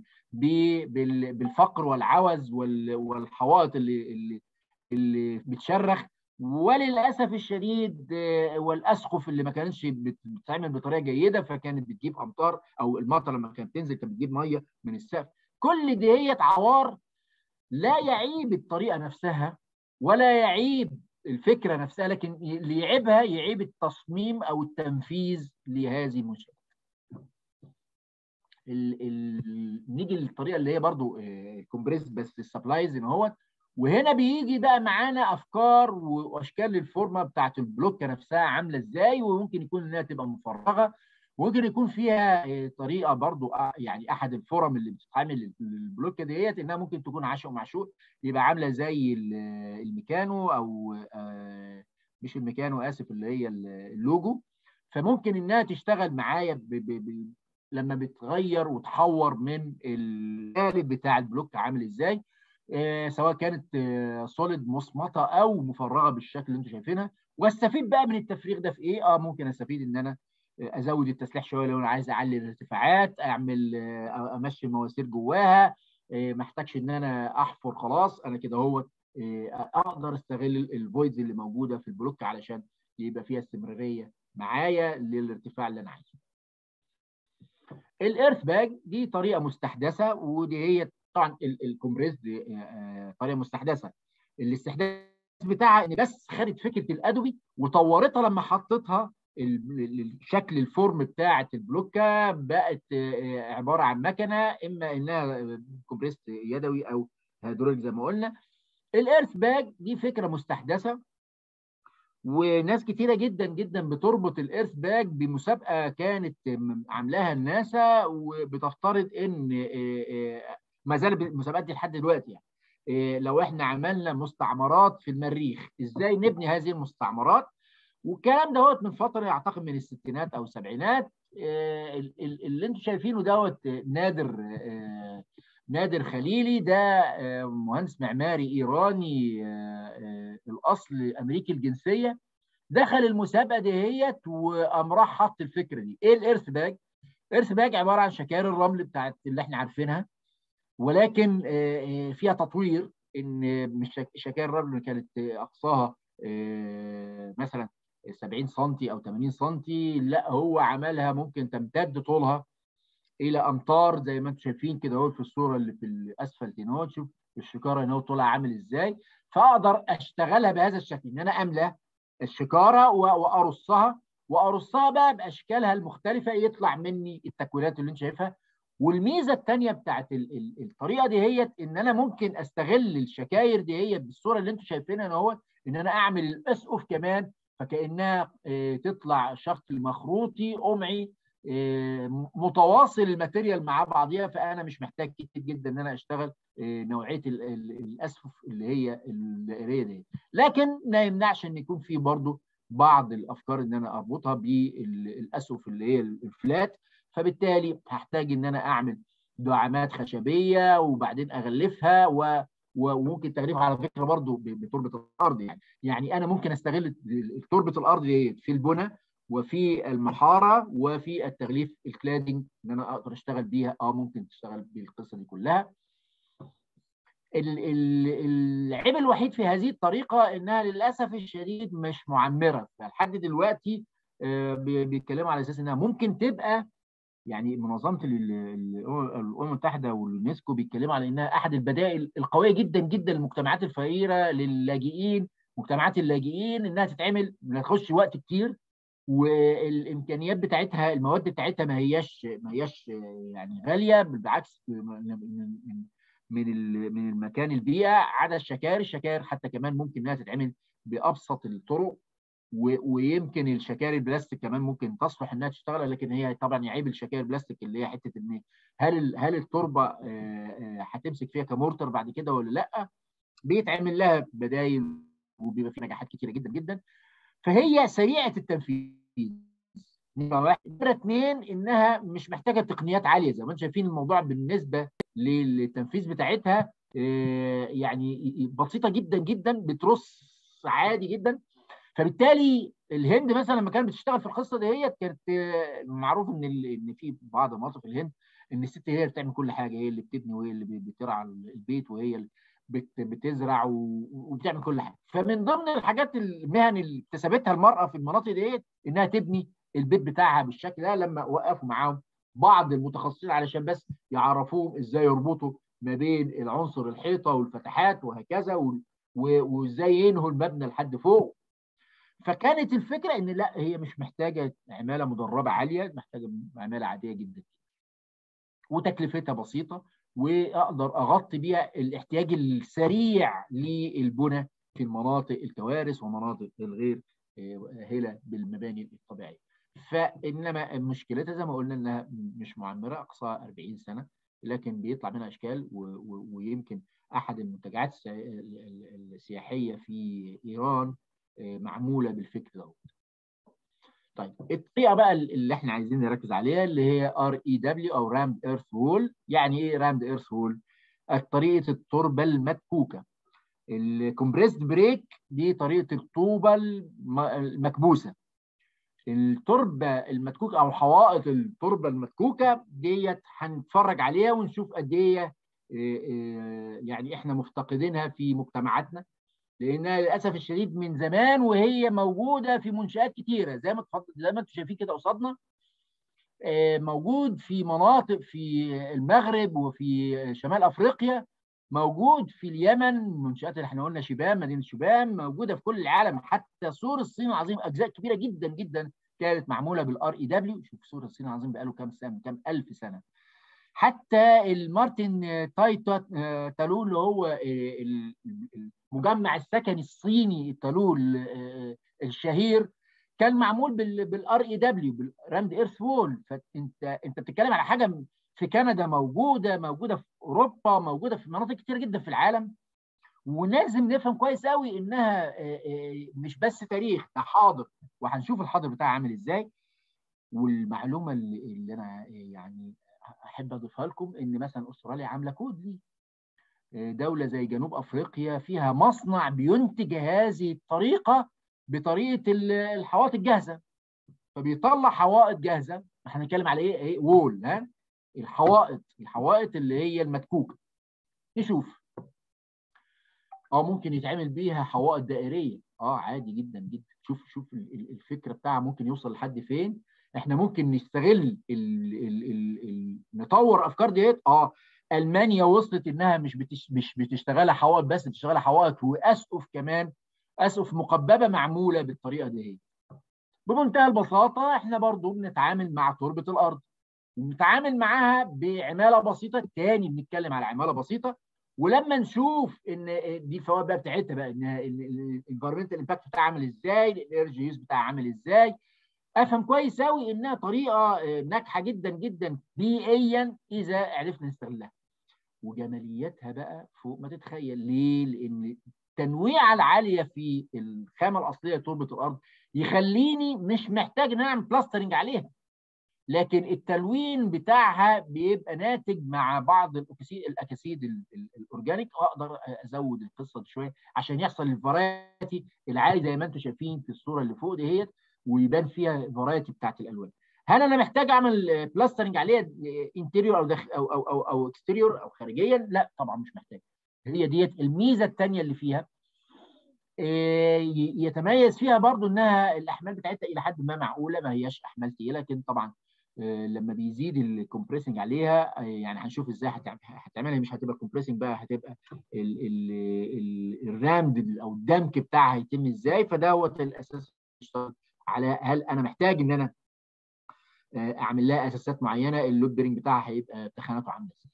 بالفقر والعوز والحوائط اللي بتشرخ. وللاسف الشديد والاسقف اللي ما كانتش بتتعمل بطريقه جيده، فكانت بتجيب امطار، او المطر لما كانت تنزل كانت بتجيب ميه من السقف. كل دي عوار لا يعيب الطريقه نفسها ولا يعيب الفكره نفسها، لكن اللي يعيبها يعيب التصميم او التنفيذ لهذه المنشاه. نيجي للطريقه اللي هي برضو الكومبريس بس السبلايز ان هو، وهنا بيجي بقى معانا افكار واشكال للفورمه بتاعت البلوكه نفسها عامله ازاي، وممكن يكون انها تبقى مفرغه، وممكن يكون فيها طريقه برضو يعني احد الفورم اللي بتتعمل البلوكه ديت انها ممكن تكون عشق ومعشوق، يبقى عامله زي الميكانو، او مش الميكانو، اسف، اللي هي اللوجو. فممكن انها تشتغل معايا لما بتغير وتحور من القالب بتاع البلوك عامل ازاي، سواء كانت سوليد مصمطه او مفرغه بالشكل اللي انتم شايفينها. واستفيد بقى من التفريغ ده في ايه؟ ممكن استفيد ان انا ازود التسليح شويه لو انا عايز اعلي الارتفاعات، اعمل امشي المواسير جواها، ما احتاجش ان انا احفر، خلاص انا كده هو اقدر استغل الفويدز اللي موجوده في البلوك علشان يبقى فيها استمراريه معايا للارتفاع اللي انا عايزه. الايرث باج دي طريقه مستحدثه، ودي هي طبعا الكومبريس دي طريقه مستحدثه. الاستحداث بتاعها ان بس خدت فكره الادوبي وطورتها لما حطتها الشكل الفورم بتاعه البلوكه، بقت عباره عن مكنه، اما انها كومبريس يدوي او هيدروليك زي ما قلنا. الايرث باج دي فكره مستحدثه، وناس كتيره جدا جدا بتربط الايرث باج بمسابقه كانت عاملاها الناسا، وبتفترض ان ما زال المسابقات دي لحد دلوقتي يعني لو احنا عملنا مستعمرات في المريخ ازاي نبني هذه المستعمرات. والكلام دوت من فتره اعتقد من الستينات او السبعينات. اللي انتم شايفينه دوت نادر خليلي، ده مهندس معماري ايراني الاصل امريكي الجنسيه، دخل المسابقه دهيت وقام راح حط الفكره دي. ايه الايرث باج؟ الايرث باج عباره عن شكاير الرمل بتاعت اللي احنا عارفينها، ولكن فيها تطوير، ان مش شكاير الرمل اللي كانت اقصاها مثلا 70 سم او 80 سم، لا هو عملها ممكن تمتد طولها الى امتار زي ما انتم شايفين كده اهو في الصوره اللي في الاسفلت هنا اهو. شوف الشكاره هنا طولها عامل ازاي، فاقدر اشتغلها بهذا الشكل ان انا املى الشكاره وارصها بقى باشكالها المختلفه، يطلع مني التكوينات اللي انت شايفها. والميزه الثانيه بتاعت الطريقه دي هي ان انا ممكن استغل الشكاير دي هي بالصوره اللي انتم شايفينها اهو، ان انا اعمل الاسقف كمان، فكانها تطلع شكل مخروطي قمعي متواصل الماتيريال مع بعضيها، فانا مش محتاج كتير جدا ان انا اشتغل نوعيه الاسقف اللي هي الدائريه دي. لكن ما يمنعش ان يكون في برضه بعض الافكار ان انا اربطها بالاسقف اللي هي الفلات، فبالتالي هحتاج ان انا اعمل دعامات خشبيه وبعدين اغلفها وممكن تغليفها على فكره برضه بتربه الارض. يعني انا ممكن استغل تربه الارض دي في البنى وفي المحاره وفي التغليف الكلادنج، ان انا اقدر اشتغل بيها. ممكن تشتغل بالقصه دي كلها. العيب الوحيد في هذه الطريقه انها للاسف الشديد مش معمره، فلحد دلوقتي بيتكلموا على اساس انها ممكن تبقى، يعني منظمه الامم المتحده واليونسكو بيتكلموا على انها احد البدائل القويه جدا جدا للمجتمعات الفقيره للاجئين، مجتمعات اللاجئين، انها تتعمل ما تاخدش وقت كتير، والامكانيات بتاعتها المواد بتاعتها ما هياش يعني غاليه، بالعكس من المكان البيئه. عدا الشكاير حتى كمان ممكن انها تتعمل بابسط الطرق، ويمكن الشكاير البلاستيك كمان ممكن تصلح انها تشتغل، لكن هي طبعا يعيب الشكاير البلاستيك اللي هي حته ان هل التربه هتمسك فيها كمورتر بعد كده ولا لا. بيتعمل لها بدايل وبيبقى في نجاحات كتيره جدا جدا، فهي سريعه التنفيذ. نمره واحد. نمره اثنين، انها مش محتاجه تقنيات عاليه زي ما انتم شايفين. الموضوع بالنسبه للتنفيذ بتاعتها يعني بسيطه جدا جدا، بترص عادي جدا. فبالتالي الهند مثلا لما كانت بتشتغل في القصه دي كانت معروف ان في بعض المناطق في الهند ان الست هي اللي بتعمل كل حاجه، هي اللي بتبني وهي اللي بترعى البيت وهي بتزرع وبتعمل كل حاجه. فمن ضمن الحاجات المهن اللي اكتسبتها المراه في المناطق ديت انها تبني البيت بتاعها بالشكل ده. لما وقفوا معاهم بعض المتخصصين علشان بس يعرفوهم ازاي يربطوا ما بين العنصر الحيطه والفتحات وهكذا، وازاي ينهوا المبنى لحد فوق. فكانت الفكره ان لا، هي مش محتاجه عماله مدربه عاليه، محتاجه عماله عاديه جدا وتكلفتها بسيطه، واقدر اغطي بيها الاحتياج السريع للبنى في المناطق الكوارث ومناطق الغير هله بالمباني الطبيعيه. فانما مشكلتها زي ما قلنا انها مش معمره، اقصاها 40 سنه، لكن بيطلع منها اشكال. ويمكن احد المنتجعات السياحيه في ايران معموله بالفكر ده. طيب الطريقه بقى اللي احنا عايزين نركز عليها اللي هي REW او رامد ايرث وول. يعني ايه رامد ايرث وول؟ طريقه التربه المدكوكه. الكومبريسد بريك دي طريقه الطوبه المكبوسه. التربه المدكوكه او حوائط التربه المدكوكه ديت هنتفرج عليها ونشوف قد ايه يعني احنا مفتقدينها في مجتمعاتنا، لانها للاسف الشديد من زمان وهي موجوده في منشآت كتيره زي ما انتم شايفين كده قصادنا. موجود في مناطق في المغرب وفي شمال افريقيا، موجود في اليمن، منشآت اللي احنا قلنا شبام، مدينه شبام، موجوده في كل العالم. حتى سور الصين العظيم اجزاء كبيره جدا جدا كانت معموله بالREW. شوف سور الصين العظيم بقاله كام سنه، كام الف سنه. حتى المارتن تالو اللي هو المجمع السكني الصيني التالول الشهير، كان معمول بالREW، بالرامد ايرث وول. فانت بتتكلم على حاجه في كندا موجوده في اوروبا، موجوده في مناطق كتير جدا في العالم. ولازم نفهم كويس قوي انها مش بس تاريخ، ده حاضر، وهنشوف الحاضر بتاعها عامل ازاي. والمعلومه اللي انا يعني احب اضيفها لكم ان مثلا استراليا عامله كود ليه. دوله زي جنوب افريقيا فيها مصنع بينتج هذه الطريقه بطريقه الحوائط الجاهزه، فبيطلع حوائط جاهزه. احنا هنتكلم على ايه وول، ها، الحوائط اللي هي المدكوكه. نشوف ممكن يتعمل بيها حوائط دائريه، عادي جدا جدا. شوف الفكره بتاعها ممكن يوصل لحد فين. احنا ممكن نستغل نطور افكار ديت. المانيا وصلت انها مش بتشتغلها حوائط بس، بتشتغلها حوائط واسقف كمان، اسقف مقببه معموله بالطريقه دي. بمنتهى البساطه احنا برضو بنتعامل مع تربه الارض، ونتعامل معاها بعماله بسيطه. تاني بنتكلم على عماله بسيطه. ولما نشوف ان دي الفوائد بقى بتاعتها بقى، ان الانفيرمنتال امباكت بتاعها عامل ازاي، الانرجي يوز بتاعها عامل ازاي، افهم كويس قوي انها طريقه ناجحه جدا جدا بيئيا اذا عرفنا نستغلها. وجمالياتها بقى فوق ما تتخيل. ليه؟ لان التنويعه العاليه في الخامه الاصليه تربه الارض يخليني مش محتاج ان اعمل بلاسترنج عليها، لكن التلوين بتاعها بيبقى ناتج مع بعض الاكاسيد الاورجانيك. اقدر ازود القصه دي شويه عشان يحصل الفرايتي العالي زي ما انتم شايفين في الصوره اللي فوق ديت، ويبان فيها الفرايتي بتاعت الالوان. هل انا محتاج اعمل بلاسترنج عليها انتيريور او اكستيريور او خارجيا؟ لا طبعا مش محتاج. هي ديت الميزه الثانيه اللي فيها. يتميز فيها برضو انها الاحمال بتاعتها الى حد ما معقوله، ما هياش احمال ثقيله، لكن طبعا لما بيزيد الكومبريسنج عليها يعني هنشوف ازاي هتعملها. مش هتبقى كومبريسنج بقى، هتبقى الرامد او الدمك بتاعها هيتم ازاي. فدوت الاساس على هل انا محتاج ان انا اعمل لها اساسات معينه، اللود بيرنج بتاعها هيبقى تخانته عامله ازاي.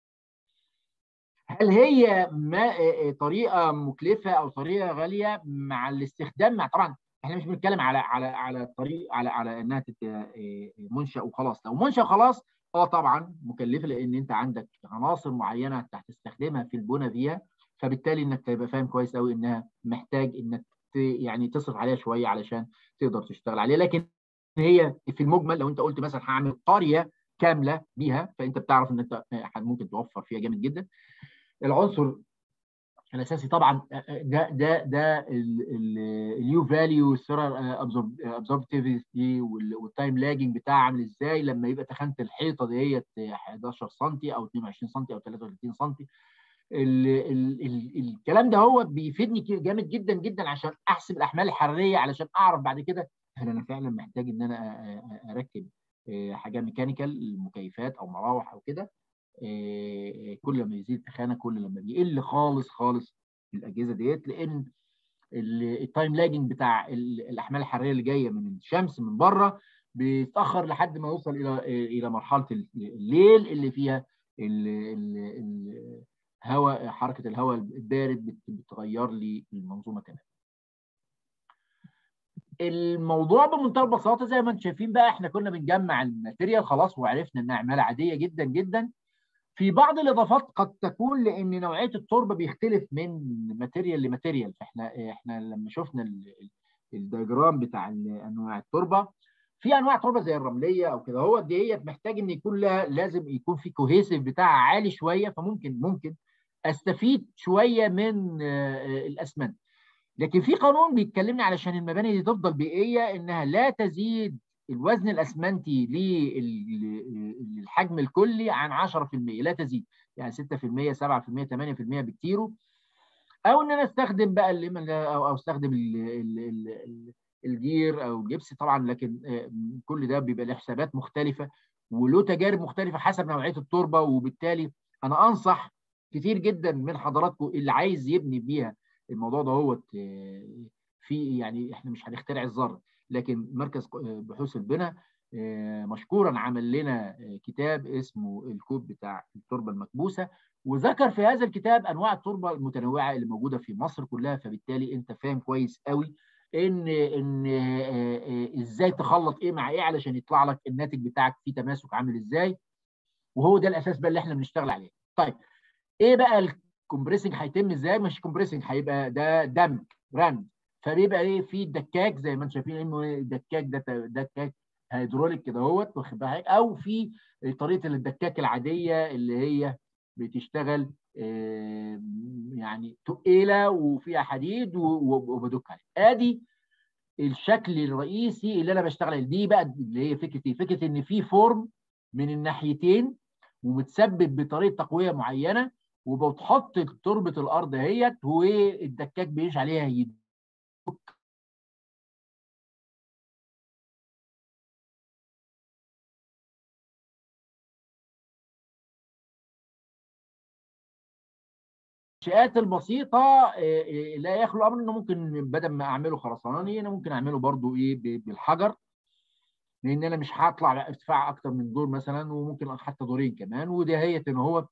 هل هي طريقه مكلفه او طريقه غاليه مع الاستخدام؟ طبعا احنا مش بنتكلم على طريق على انها منشأ وخلاص. لو منشأ خلاص طبعا مكلفه، لان انت عندك عناصر معينه هتستخدمها في البناء فيها، فبالتالي انك تبقى فاهم كويس قوي انها محتاج انك يعني تصرف عليها شويه علشان تقدر تشتغل عليها. لكن هي في المجمل لو انت قلت مثلا هعمل قريه كامله بيها، فانت بتعرف ان انت ممكن توفر فيها جامد جدا. العنصر الاساسي طبعا ده اليو فاليو والسيرر ابزوربتيفيتي والتايم لاجنج بتاعها عامل ازاي لما يبقى تخانه الحيطه ديت 11 سم او 22 سم او 33 سم. الكلام ده هو بيفيدني جامد جدا جدا عشان احسب الاحمال الحراريه، علشان اعرف بعد كده هل انا فعلا محتاج ان انا اركب حاجه ميكانيكال، مكيفات او مراوح او كده. كل لما يزيد تخانه كل لما بيقل خالص خالص الاجهزه ديت، لان التايم لاجنج بتاع الاحمال الحراريه اللي جايه من الشمس من بره بيتاخر لحد ما يوصل الى مرحله الليل اللي فيها الهواء، حركه الهواء البارد بتغير لي المنظومه تماما. الموضوع بمنتهى البساطه زي ما انتم شايفين بقى، احنا كنا بنجمع الماتيريال خلاص وعرفنا انها اعمال عاديه جدا جدا. في بعض الاضافات قد تكون لان نوعيه التربه بيختلف من ماتيريال لماتيريال، فاحنا لما شفنا الدياجرام بتاع انواع التربه، في انواع تربه زي الرمليه او كده هو ديت محتاج ان يكون لازم يكون في كوهيسيف بتاعها عالي شويه، فممكن استفيد شويه من الاسمنت. لكن في قانون بيتكلمني علشان المباني دي تفضل بيئيه انها لا تزيد الوزن الاسمنتي للحجم الكلي عن 10%، لا تزيد، يعني 6%، 7%، 8% بكتيره. او ان انا استخدم بقى او استخدم الجير او الجبس طبعا، لكن كل ده بيبقى له حسابات مختلفه وله تجارب مختلفه حسب نوعيه التربه. وبالتالي انا انصح كتير جدا من حضراتكم اللي عايز يبني بيها الموضوع ده هو في، يعني احنا مش هنخترع الذره، لكن مركز بحوث البناء مشكورا عمل لنا كتاب اسمه الكود بتاع التربه المكبوسه، وذكر في هذا الكتاب انواع التربه المتنوعه اللي موجوده في مصر كلها. فبالتالي انت فاهم كويس قوي ان ازاي تخلط ايه مع ايه علشان يطلع لك الناتج بتاعك فيه تماسك عامل ازاي. وهو ده الاساس بقى اللي احنا بنشتغل عليه. طيب ايه بقى الكومبريسنج هيتم ازاي؟ مش كومبريسنج، هيبقى ده دمج رند. فبيبقى ايه في الدكاك زي ما انتم شايفين انه الدكاك ده دكاك هيدروليك كده اهوت، واخد بالك، او في طريقه الدكاك العاديه اللي هي بتشتغل يعني تقيله وفيها حديد وبدك عليه. ادي الشكل الرئيسي اللي انا بشتغل عليه. دي بقى اللي هي فكره ايه؟ فكره ان في فورم من الناحيتين ومتثبت بطريقه تقويه معينه، وبتحط تربه الارض اهيت والدكاك بيمشي عليها يدك. الانشاءات البسيطه لا يخلو الامر انه ممكن بدل ما اعمله خرساني انا ممكن اعمله برضو ايه بالحجر، لان انا مش هطلع ارتفاع اكتر من دور مثلا، وممكن حتى دورين كمان. وده هي ان هو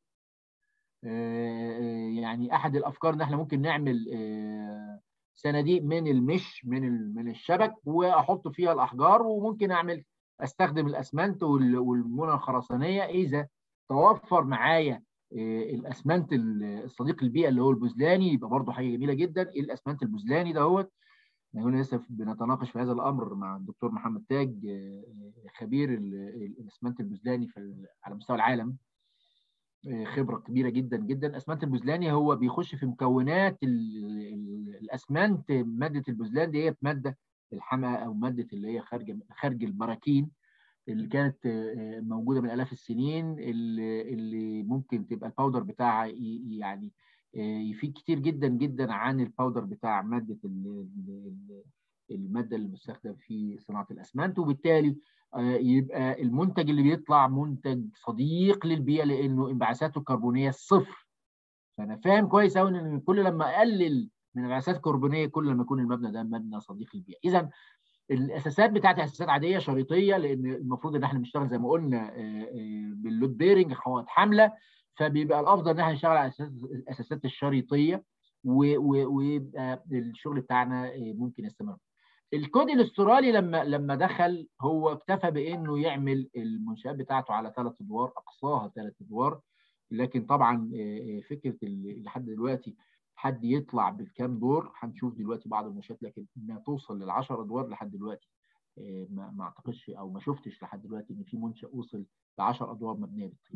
يعني احد الافكار ان احنا ممكن نعمل صناديق من المش من الشبك واحط فيها الاحجار، وممكن استخدم الاسمنت والمونه الخرسانيه اذا توفر معايا الاسمنت الصديق للبيئه اللي هو البزلاني، يبقى برضه حاجه جميله جدا. الاسمنت البزلاني دهوت هنا لسه بنتناقش في هذا الامر مع الدكتور محمد تاج خبير الاسمنت البزلاني على مستوى العالم، خبره كبيره جدا جدا. الاسمنت البزلاني هو بيخش في مكونات الاسمنت. ماده البزلان دي هي ماده الحمأة او ماده اللي هي خارج البراكين اللي كانت موجوده من الاف السنين، اللي ممكن تبقى الباودر بتاعها يعني يفيد كتير جدا جدا عن الباودر بتاع ماده الماده اللي مستخدم في صناعه الاسمنت. وبالتالي يبقى المنتج اللي بيطلع منتج صديق للبيئه لانه انبعاثاته الكربونيه صفر. فانا فاهم كويس قوي ان كل لما اقلل من الانبعاثات الكربونيه كل لما يكون المبنى ده مبنى صديق للبيئه. اذا الاساسات بتاعتي اساسات عاديه شريطيه، لان المفروض ان احنا بنشتغل زي ما قلنا باللود بيرنج خوات حامله، فبيبقى الافضل ان احنا نشتغل على الاساسات الشريطيه ويبقى الشغل بتاعنا ممكن يستمر. الكود الاسترالي لما دخل هو اكتفى بانه يعمل المنشات بتاعته على 3 ادوار، اقصاها 3 ادوار. لكن طبعا فكره لحد دلوقتي حد يطلع بالكام دور، هنشوف دلوقتي بعض المنشات، لكن انها توصل لل10 ادوار لحد دلوقتي ما اعتقدش او ما شفتش لحد دلوقتي ان في منشأ وصل ل10 ادوار مبنيه بالطين.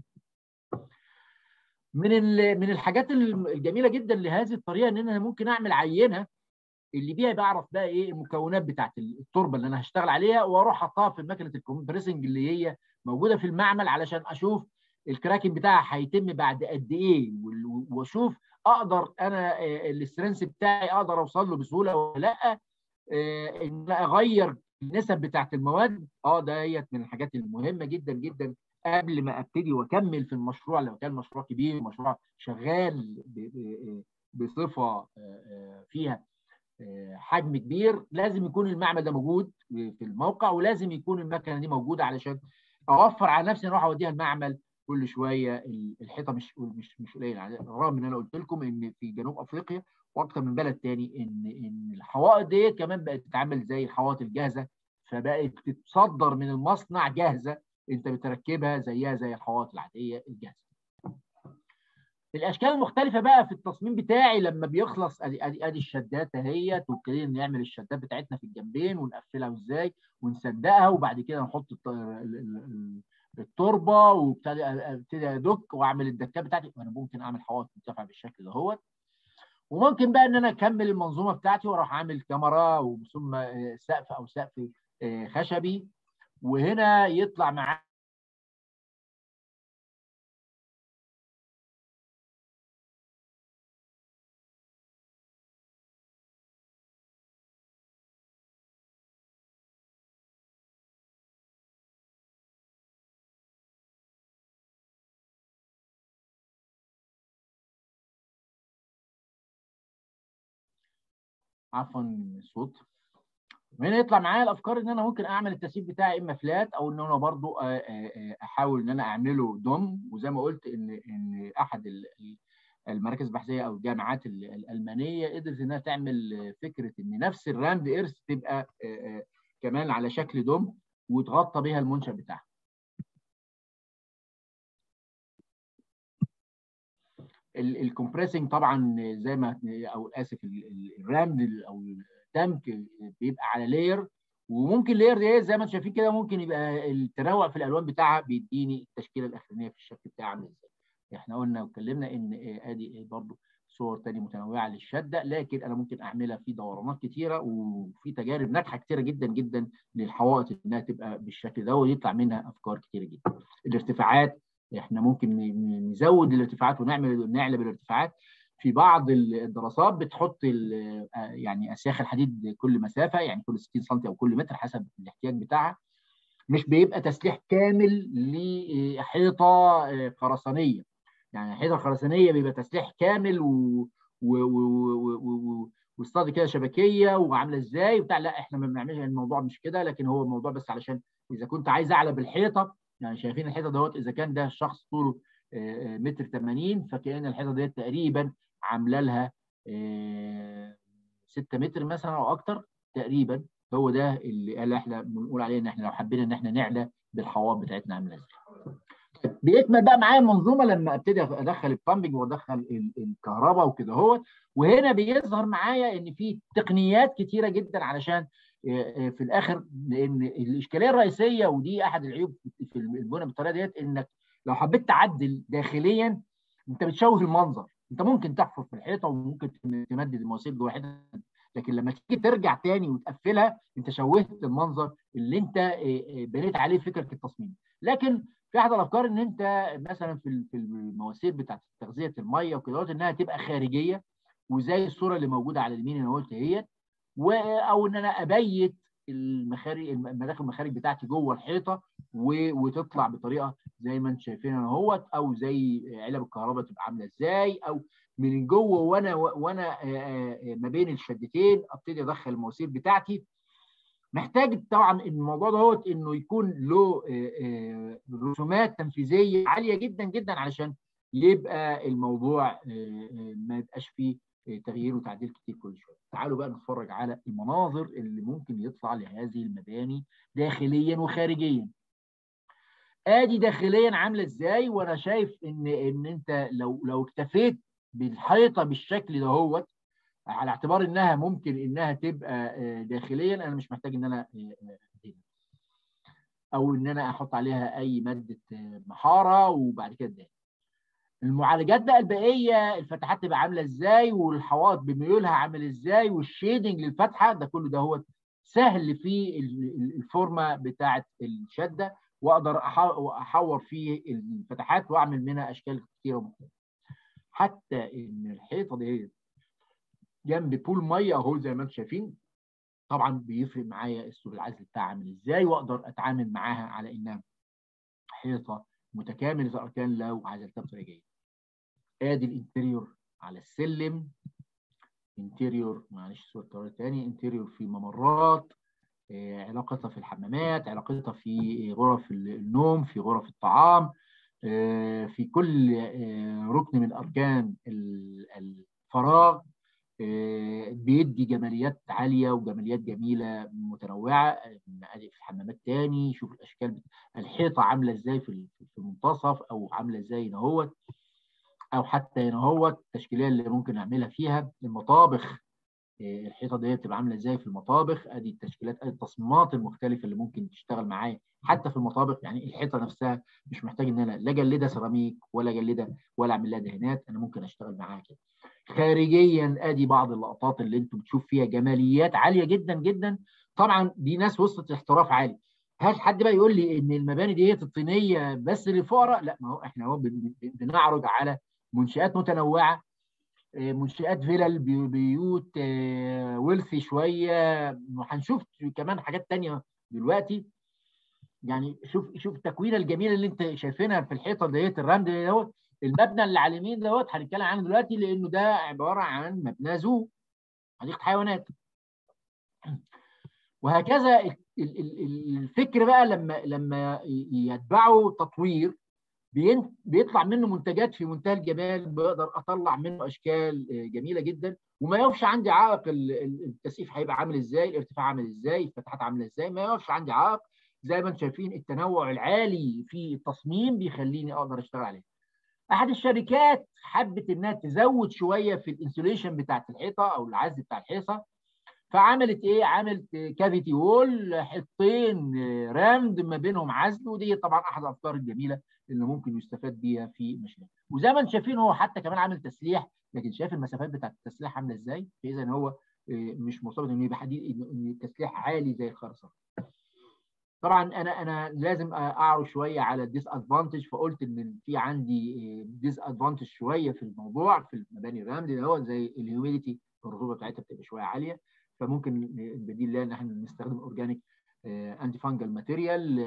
من الحاجات الجميله جدا لهذه الطريقه ان انا ممكن اعمل عينه اللي بيها بعرف بقى ايه المكونات بتاعت التربه اللي انا هشتغل عليها، واروح احطها في ماكينه الكومبريسنج اللي هي موجوده في المعمل علشان اشوف الكراكنج بتاعها هيتم بعد قد ايه، واشوف اقدر انا الاسترنس بتاعي اقدر اوصل له بسهوله ولا لا. ان اغير النسب بتاعت المواد، ديت من الحاجات المهمه جدا جدا قبل ما ابتدي واكمل في المشروع. لو كان مشروع كبير، مشروع شغال بصفه فيها حجم كبير، لازم يكون المعمل ده موجود في الموقع، ولازم يكون المكنه دي موجوده علشان اوفر على نفسي ان اروح اوديها المعمل كل شويه. الحيطه مش قليله، رغم ان انا قلت لكم ان في جنوب افريقيا واكثر من بلد تاني ان الحوائط دي كمان بقت تتعامل زي الحوائط الجاهزه، فبقت تتصدر من المصنع جاهزه، انت بتركبها زيها زي الحوائط العاديه الجاهزه. الاشكال المختلفه بقى في التصميم بتاعي لما بيخلص، ادي الشدات اهيت، وابتدينا نعمل الشدات بتاعتنا في الجنبين ونقفلها ازاي ونصدقها، وبعد كده نحط التربه، وابتدي ادك واعمل الدكات بتاعتي. وانا ممكن اعمل حوائط مرتفعه بالشكل دهوت، وممكن بقى ان انا اكمل المنظومه بتاعتي واروح اعمل كاميرا ثم سقف او سقف خشبي، وهنا يطلع معايا عفوا الصوت. وهنا يطلع معايا الافكار ان انا ممكن اعمل التسييف بتاعي اما فلات، او ان انا برضو احاول ان انا اعمله دوم. وزي ما قلت ان احد المراكز البحثيه او الجامعات الالمانيه قدرت انها تعمل فكره ان نفس الراند ايرث تبقى كمان على شكل دوم وتغطى بها المنشا بتاعها. الكومبريسنج طبعا زي ما، او اسف، الراند او التانك بيبقى على لاير، وممكن لاير دي زي ما انتم شايفين كده ممكن يبقى التنوع في الالوان بتاعها بيديني التشكيله الاخرانيه في الشكل بتاعها عامل ازاي. احنا قلنا واتكلمنا ان ادي برضو صور تانية متنوعه للشده، لكن انا ممكن اعملها في دورانات كتيره، وفي تجارب ناجحه كتيره جدا جدا للحوائط انها تبقى بالشكل ده ويطلع منها افكار كتيره جدا. الارتفاعات احنا ممكن نزود الارتفاعات نعلى بالارتفاعات. في بعض الدراسات بتحط يعني اسياخ الحديد كل مسافه، يعني كل 60 سم او كل متر حسب الاحتياج بتاعها. مش بيبقى تسليح كامل لحيطه خرسانيه، يعني حيطه خرسانيه بيبقى تسليح كامل واستادي كده شبكيه وعامله ازاي وبتاع. لا احنا ما بنعملش، الموضوع مش كده، لكن هو الموضوع بس علشان اذا كنت عايز اعلى بالحيطه. يعني شايفين الحيطه دوت، اذا كان ده الشخص طوله متر 80، فكأن الحيطه ديت تقريبا عامله لها 6 متر مثلا او اكتر تقريبا. هو ده اللي احنا بنقول عليه ان احنا لو حبينا ان احنا نعلى بالحوائط بتاعتنا عامله ازاي. بيكمل بقى معايا المنظومه لما ابتدي ادخل البامبنج وادخل الكهرباء وكده هو. وهنا بيظهر معايا ان في تقنيات كتيره جدا علشان في الاخر، لان الاشكاليه الرئيسيه ودي احد العيوب في البناء بالطريقه ديت، انك لو حبيت تعدل داخليا انت بتشوه المنظر. انت ممكن تحفر في الحيطه وممكن تمدد المواسير جوه حيطه، لكن لما تيجي ترجع تاني وتقفلها انت شوهت المنظر اللي انت بنيت عليه فكره التصميم. لكن في احد الافكار ان انت مثلا في المواسير بتاعت تغذيه الميه وكده انها تبقى خارجيه، وزي الصوره اللي موجوده على اليمين انا قلت هي، او ان انا ابيت مداخل المخارج بتاعتي جوه الحيطه وتطلع بطريقه زي ما انتم شايفين انا اهوت، او زي علب الكهرباء تبقى عامله ازاي، او من جوه وانا ما بين الشدتين ابتدي ادخل المواسير بتاعتي. محتاج طبعا الموضوع دوت انه يكون له رسومات تنفيذيه عاليه جدا جدا علشان يبقى الموضوع ما يبقاش فيه تغيير وتعديل كتير كل شويه. تعالوا بقى نتفرج على المناظر اللي ممكن يطلع لهذه المباني داخليا وخارجيا. ادي داخليا عامله ازاي، وانا شايف ان انت لو اكتفيت بالحيطه بالشكل دهوت على اعتبار انها ممكن انها تبقى داخليا، انا مش محتاج ان انا او ان انا احط عليها اي ماده محاره وبعد كده ده. المعالجات بقى الباقيه، الفتحات تبقى عامله ازاي، والحوائط بميولها عامل ازاي، والشيدنج للفتحه، ده كله ده هو سهل في الفورمه بتاعه الشده، واقدر احور فيه الفتحات واعمل منها اشكال كثيره ومختلفه. حتى ان الحيطه دي جنب بول ميه اهو زي ما انتم شايفين، طبعا بيفرق معايا اسلوب العزل بتاعها عامل ازاي، واقدر اتعامل معاها على انها حيطه متكامل الاركان لو عزلتها بطريقه جيده. ادي الانتريور على السلم، انتريور معلش صوره تاني، انتريور في ممرات، علاقتها في الحمامات، علاقتها في غرف النوم، في غرف الطعام، في كل ركن من اركان الفراغ، بيدي جماليات عاليه وجماليات جميله متنوعه. في الحمامات تاني شوف الاشكال، الحيطه عامله ازاي في المنتصف، او عامله ازاي هنا اهوت، او حتى هنا اهوت التشكيليه اللي ممكن نعملها فيها. المطابخ الحيطه دي بتبقى عامله ازاي في المطابخ، ادي التشكيلات، ادي التصميمات المختلفه اللي ممكن تشتغل معايا حتى في المطابخ. يعني الحيطه نفسها مش محتاج ان انا لا اجلدها سيراميك ولا اجلدها ولا اعمل لها دهانات، انا ممكن اشتغل معاها كده. خارجيا ادي بعض اللقطات اللي انتم بتشوف فيها جماليات عاليه جدا جدا. طبعا دي ناس وصلت لاحتراف عالي. هل حد بقى يقول لي ان المباني دي الطينيه بس للفقراء؟ لا، ما هو احنا هو بنعرض على منشآت متنوعه، منشآت فيلل، بيوت ويلثي شويه، وهنشوف كمان حاجات تانية دلوقتي. يعني شوف التكوينه الجميله اللي انت شايفينها في الحيطه ديت، الرمل دوت، المبنى اللي على اليمين دوت هنتكلم عنه دلوقتي، لانه ده عباره عن مبنى زو، حديقه حيوانات. وهكذا الفكر بقى لما يتبعوا تطوير بيطلع منه منتجات في منتهى الجمال، بقدر اطلع منه اشكال جميله جدا، وما يقفش عندي عائق. التسقيف هيبقى عامل ازاي، الارتفاع عامل ازاي، الفتحات عامله ازاي، ما يقفش عندي عائق. زي ما انتم شايفين التنوع العالي في التصميم بيخليني اقدر اشتغل عليه. احد الشركات حبت انها تزود شويه في الانسوليشن بتاعت الحيطه او العزل بتاع الحيطه، فعملت ايه؟ عملت كافيتي وول، حيطتين رامد ما بينهم عزل، ودي طبعا احد الافكار الجميله اللي ممكن يستفاد بيها في مشروع. وزي ما انتم شايفين هو حتى كمان عامل تسليح، لكن شايف المسافات بتاعت التسليح عامله ازاي؟ فاذا هو مش مرتبط انه يبقى حديد، ان التسليح عالي زي الخرسانه. طبعا انا لازم اعرض شويه على الديس ادفانتج، فقلت ان في عندي ديس ادفانتج شويه في الموضوع في المباني الرمل اللي هو زي الهيوميديتي، الرطوبه بتاعتها بتبقى شويه عاليه، فممكن البديل لها ان احنا نستخدم اورجانيك انتي فانجل ماتيريال.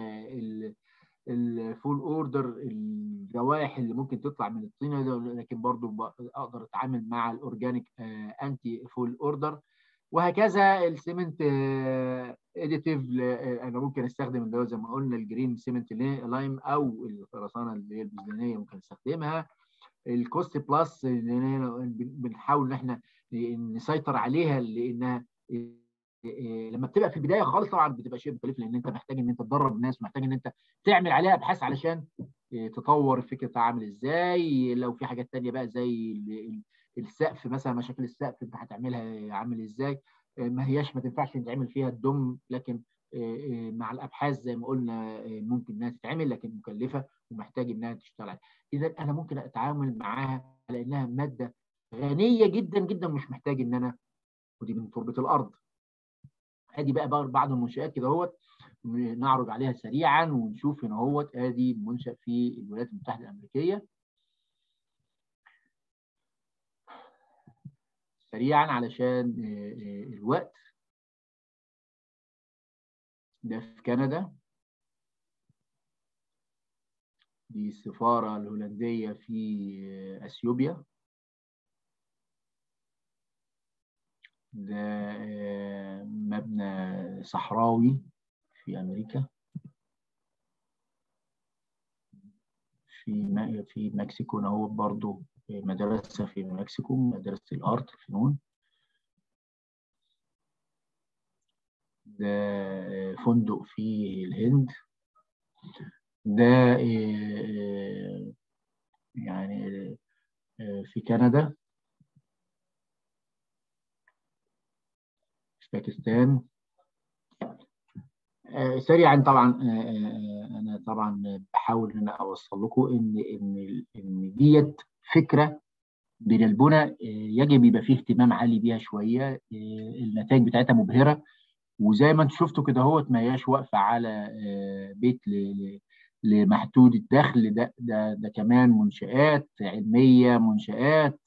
الفول اوردر، الروائح اللي ممكن تطلع من الطينه، لكن برضو اقدر اتعامل مع الاورجانيك انتي فول اوردر. وهكذا السيمنت اديتيف، انا ممكن استخدم اللي هو زي ما قلنا الجرين سيمنت لايم، او الخرسانه اللي هي البزلانيه ممكن استخدمها. الكوست بلس بنحاول ان احنا نسيطر عليها، لانها لما بتبقى في البدايه خالص طبعا بتبقى شيء مكلف، لان انت محتاج ان انت تدرب الناس، محتاج ان انت تعمل عليها ابحاث علشان تطور الفكره بتاعها عامل ازاي. لو في حاجات تانية بقى زي السقف مثلا، مشاكل السقف انت هتعملها عامل ازاي، ما تنفعش نتعمل فيها الدم، لكن مع الابحاث زي ما قلنا ممكن انها تتعمل، لكن مكلفه ومحتاج انها تشتغل عليها. اذا انا ممكن اتعامل معاها على انها ماده غنيه جدا جدا، مش محتاج ان انا، ودي من تربه الارض. ادي بقى بعض المنشآت كده اهوت نعرض عليها سريعا ونشوف هنا اهوت. ادي منشأ في الولايات المتحده الامريكيه سريعا علشان الوقت. ده في كندا، دي السفاره الهولنديه في اثيوبيا. ده مبنى صحراوي في امريكا، في مكسيكو اهو برضو مدرسه في مكسيكو، مدرسه الارت الفنون. ده فندق في الهند. ده يعني في كندا، في باكستان. سريعا طبعا انا طبعا بحاول ان انا اوصل لكم ان ديت فكره من البنى يجب يبقى فيه اهتمام عالي بيها شويه. النتائج بتاعتها مبهره، وزي ما انتم شفتوا كده اهوت ما هياش واقفه على بيت لمحدود الدخل، ده كمان منشآت علمية، منشآت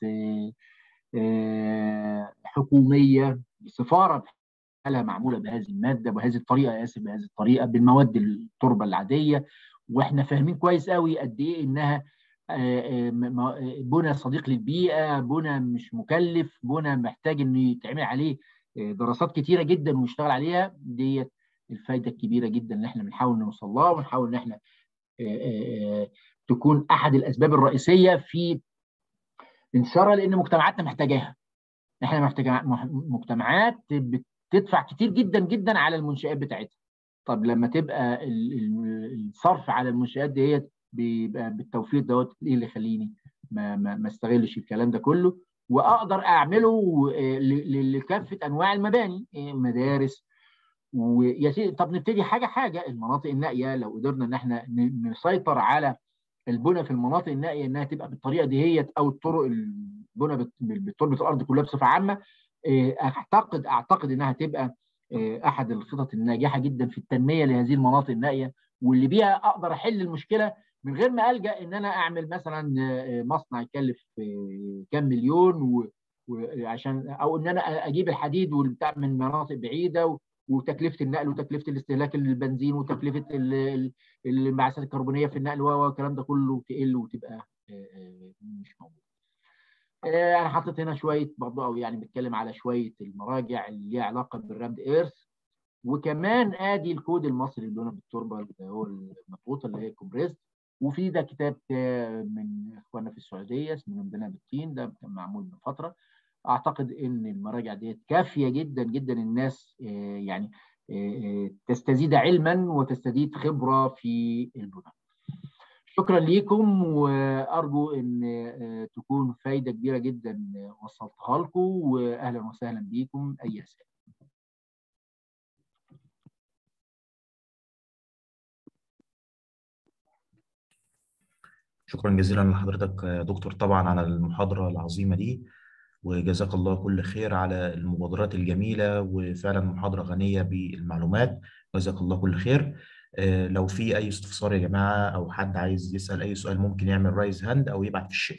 حكومية، سفارة بحالها معمولة بهذه المادة بهذه الطريقة، آسف بهذه الطريقة بالمواد التربة العادية. واحنا فاهمين كويس قوي قد ايه انها بنى صديق للبيئة، بنى مش مكلف، بنى محتاج انه يتعمل عليه دراسات كتيرة جدا ويشتغل عليها. ديت الفايدة الكبيرة جدا اللي احنا بنحاول نوصل لها، ونحاول ان احنا تكون احد الاسباب الرئيسية في انتشارها، لان مجتمعاتنا محتاجاها. احنا مجتمعات بتدفع كتير جدا جدا على المنشآت بتاعتها. طب لما تبقى الصرف على المنشآت ديت بيبقى بالتوفير دوت، ايه اللي يخليني ما استغلش الكلام ده كله واقدر اعمله لكافه انواع المباني، مدارس ويا سيدي. طب نبتدي حاجه حاجه. المناطق النائيه لو قدرنا ان احنا نسيطر على البنى في المناطق النائيه انها تبقى بالطريقه دي، او الطرق البنى بتربه الارض كلها بصفه عامه، اعتقد انها تبقى احد الخطط الناجحه جدا في التنميه لهذه المناطق النائيه، واللي بيها اقدر احل المشكله من غير ما الجا ان انا اعمل مثلا مصنع يكلف كام مليون وعشان، او ان انا اجيب الحديد والبتاع من مناطق بعيده، وتكلفه النقل وتكلفه الاستهلاك البنزين وتكلفه الانبعاثات الكربونيه في النقل والكلام ده كله تقل وتبقى مش موجود. انا حاطط هنا شويه برضه، او يعني بتكلم على شويه المراجع اللي ليها علاقه بالرامد ايرث، وكمان ادي الكود المصري للبنى بالتربه اللي هو المضغوطه اللي هي كومبريست. وفي ده كتاب من اخواننا في السعوديه اسمه بناء بالطين، ده كان معمول من فتره. اعتقد ان المراجع دي كافيه جدا جدا الناس يعني تستزيد علما وتستزيد خبره في البناء. شكرا ليكم، وارجو ان تكون فايده كبيره جدا وصلتها لكم، واهلا وسهلا بيكم. اي اسئله؟ شكرا جزيلا لحضرتك يا دكتور طبعا على المحاضرة العظيمة دي، وجزاك الله كل خير على المبادرات الجميلة، وفعلا محاضرة غنية بالمعلومات. جزاك الله كل خير. لو في أي استفسار يا جماعة أو حد عايز يسأل أي سؤال ممكن يعمل رايز هاند أو يبعت في الشات.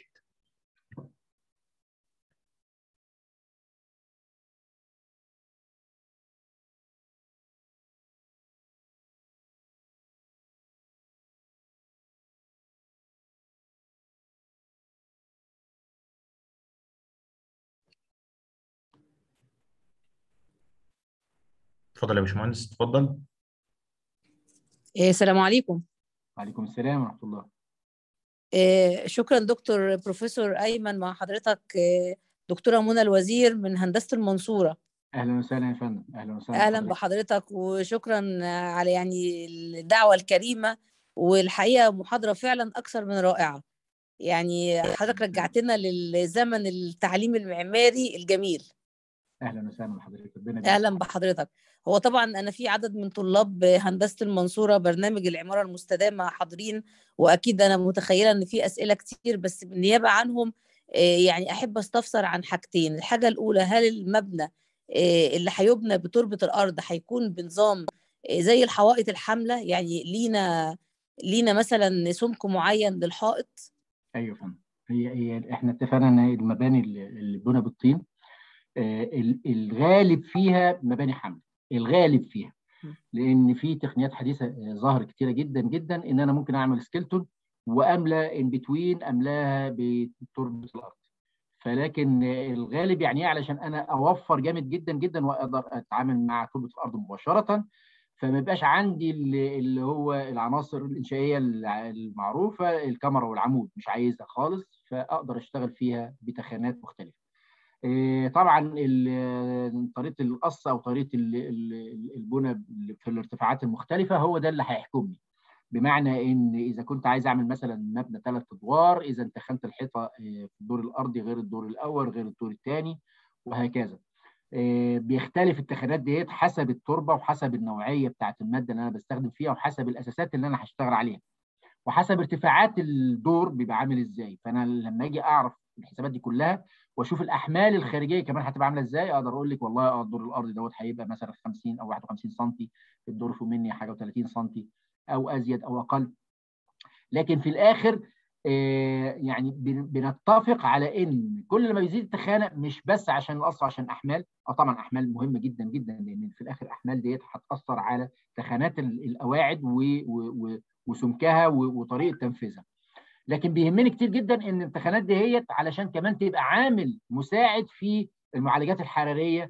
اتفضل يا باشمهندس، اتفضل. السلام عليكم. وعليكم السلام ورحمه الله. شكرا دكتور بروفيسور أيمن. مع حضرتك دكتورة منى الوزير من هندسة المنصورة. اهلا وسهلا يا فندم. اهلا وسهلا أهلا بحضرتك، وشكرا على يعني الدعوة الكريمة. والحقيقة محاضرة فعلا أكثر من رائعة. يعني حضرتك رجعتنا للزمن التعليم المعماري الجميل. اهلا وسهلا بحضرتك. اهلا بحضرتك. هو طبعا انا في عدد من طلاب هندسه المنصوره برنامج العماره المستدامه حاضرين، واكيد انا متخيله ان في اسئله كتير، بس بالنيابه عنهم يعني احب استفسر عن حاجتين. الحاجه الاولى، هل المبنى اللي هيبنى بتربه الارض هيكون بنظام زي الحوائط الحامله، يعني لينا مثلا سمك معين للحائط؟ ايوه فندم. هي احنا اتفقنا ان المباني اللي بنى بالطين الغالب فيها مباني حمل، الغالب فيها، لان في تقنيات حديثه ظهرت كتيره جدا جدا ان انا ممكن اعمل سكيلتون واملى ان بتوين، املاها بتربه الارض. فلكن الغالب يعني ايه، علشان انا اوفر جامد جدا جدا واقدر اتعامل مع تربه الارض مباشره، فما يبقاش عندي اللي هو العناصر الانشائيه المعروفه، الكاميرا والعمود مش عايزها خالص، فاقدر اشتغل فيها بتخانات مختلفه. طبعا طريقه القص او طريقه البنى في الارتفاعات المختلفه هو ده اللي هيحكمني. بمعنى ان اذا كنت عايز اعمل مثلا مبنى 3 ادوار، اذا انتخنت الحيطه في الدور الارضي غير الدور الاول غير الدور الثاني وهكذا. بيختلف التخانات ديت حسب التربه وحسب النوعيه بتاعت الماده اللي انا بستخدم فيها وحسب الاساسات اللي انا هشتغل عليها وحسب ارتفاعات الدور بيبقى عامل ازاي. فانا لما اجي اعرف الحسابات دي كلها واشوف الاحمال الخارجيه كمان هتبقى عامله ازاي، اقدر اقول لك والله الدور الارضي دوت هيبقى مثلا 50 او 51 سم، الدور فوق مني حاجه و30 سم او ازيد او اقل. لكن في الاخر يعني بنتفق على ان كل ما بيزيد التخانه مش بس عشان القص، عشان احمال. طبعا احمال مهمه جدا جدا، لان في الاخر احمال ديت هتاثر على تخانات القواعد وسمكها وطريقه تنفيذها. لكن بيهمني كتير جدا ان التخانات ديت علشان كمان تبقى عامل مساعد في المعالجات الحراريه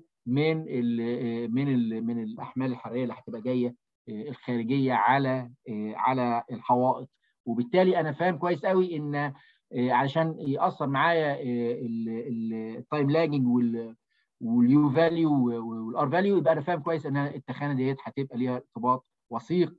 من الاحمال الحراريه اللي هتبقى جايه الخارجيه على الحوائط. وبالتالي انا فاهم كويس قوي ان علشان ياثر معايا التايم لاجنج واليو فاليو والار فاليو، يبقى انا فاهم كويس ان التخانه ديت هتبقى ليها ارتباط وثيق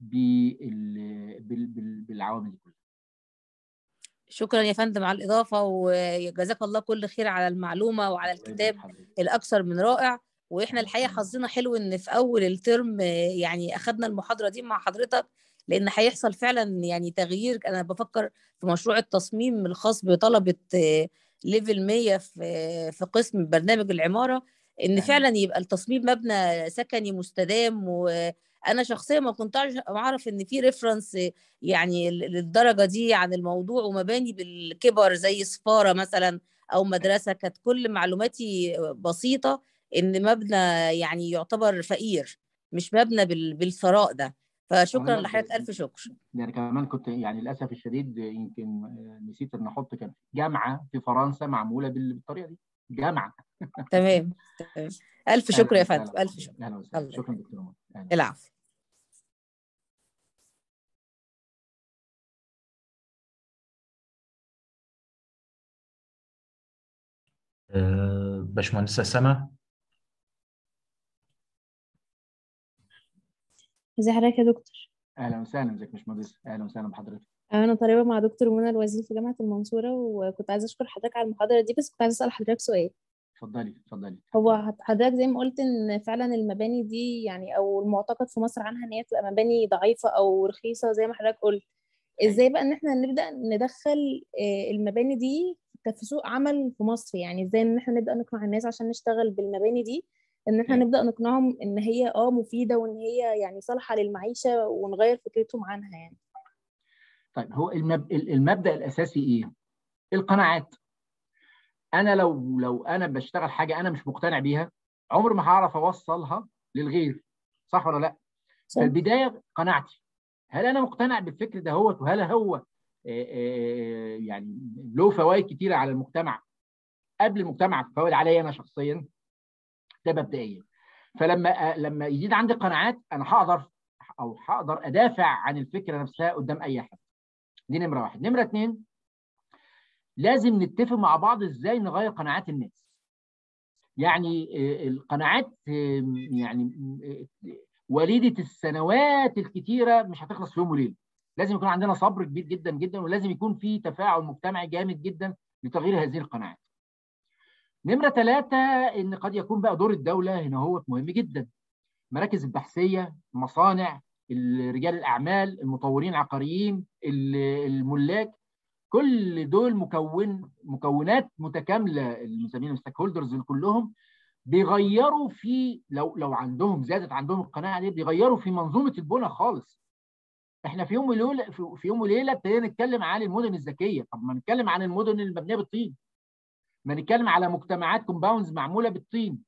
بالعوامل دي كلها. شكرا يا فندم على الإضافة، وجزاك الله كل خير على المعلومة وعلى الكتاب الأكثر من رائع. وإحنا الحقيقة حظنا حلو إن في أول الترم يعني أخذنا المحاضرة دي مع حضرتك، لأن هيحصل فعلا يعني تغيير. أنا بفكر في مشروع التصميم الخاص بطلبة ليفل 100 في قسم برنامج العمارة، إن فعلا يبقى التصميم مبنى سكني مستدام. وأنا شخصيا ما كنت أعرف إن في ريفرنس يعني للدرجة دي عن الموضوع، ومباني بالكبر زي سفارة مثلا أو مدرسة. كانت كل معلوماتي بسيطة إن مبنى يعني يعتبر فقير، مش مبنى بالثراء ده. فشكرا لحضرتك، ألف شكر. يعني كمان كنت يعني للأسف الشديد يمكن نسيت إن أحط كان جامعة في فرنسا معمولة بالطريقة دي، جامعة. تمام. ألف شكر يا فندم، ألف شكر. أهلا وسهلا. شكرا دكتور عمر. العفو. باشمهندسة سما. ازي حضرتك يا دكتور؟ اهلا وسهلا. ازيك يا باشمهندس؟ اهلا وسهلا بحضرتك. انا طالبه مع دكتور منى الوزير في جامعه المنصوره، وكنت عايزه اشكر حضرتك على المحاضره دي، بس كنت عايزه اسال حضرتك سؤال. اتفضلي اتفضلي. هو حضرتك زي ما قلت ان فعلا المباني دي يعني او المعتقد في مصر عنها ان هي تبقى مباني ضعيفه او رخيصه زي ما حضرتك قلت. ازاي بقى ان احنا نبدا ندخل المباني دي في سوق عمل في مصر؟ يعني ازاي ان احنا نبدا نقنع الناس عشان نشتغل بالمباني دي، ان احنا نبدا نقنعهم ان هي مفيده وان هي يعني صالحه للمعيشه، ونغير فكرتهم عنها يعني. طيب، هو المبدأ الأساسي إيه؟ القناعات. أنا لو أنا بشتغل حاجة أنا مش مقتنع بيها، عمر ما هعرف أوصلها للغير، صح ولا لأ؟ صح. فالبداية قناعتي. هل أنا مقتنع بالفكر ده وهل هو يعني له فوائد كتيرة على المجتمع قبل المجتمع فوائد عليا أنا شخصيا؟ ده مبدئيا. فلما يزيد عندي قناعات أنا هقدر أدافع عن الفكرة نفسها قدام أي حد. دي نمرة واحد. نمرة اتنين، لازم نتفق مع بعض ازاي نغير قناعات الناس. يعني القناعات يعني وليدة السنوات الكتيرة مش هتخلص في يوم وليلة. لازم يكون عندنا صبر كبير جدا جدا، ولازم يكون في تفاعل مجتمعي جامد جدا لتغيير هذه القناعات. نمرة ثلاثة، ان قد يكون بقى دور الدولة هنا هو مهم جدا. مراكز البحثية، مصانع، رجال الأعمال، المطورين العقاريين، الملاك، كل دول مكونات متكامله المسميين الستيك هولدرز كلهم بيغيروا في لو عندهم زادت عندهم القناعه دي بيغيروا في منظومه البنى خالص. احنا في يوم وليله ابتدينا نتكلم عن المدن الذكيه. طب ما نتكلم عن المدن المبنيه بالطين، ما نتكلم على مجتمعات كومباوندز معموله بالطين.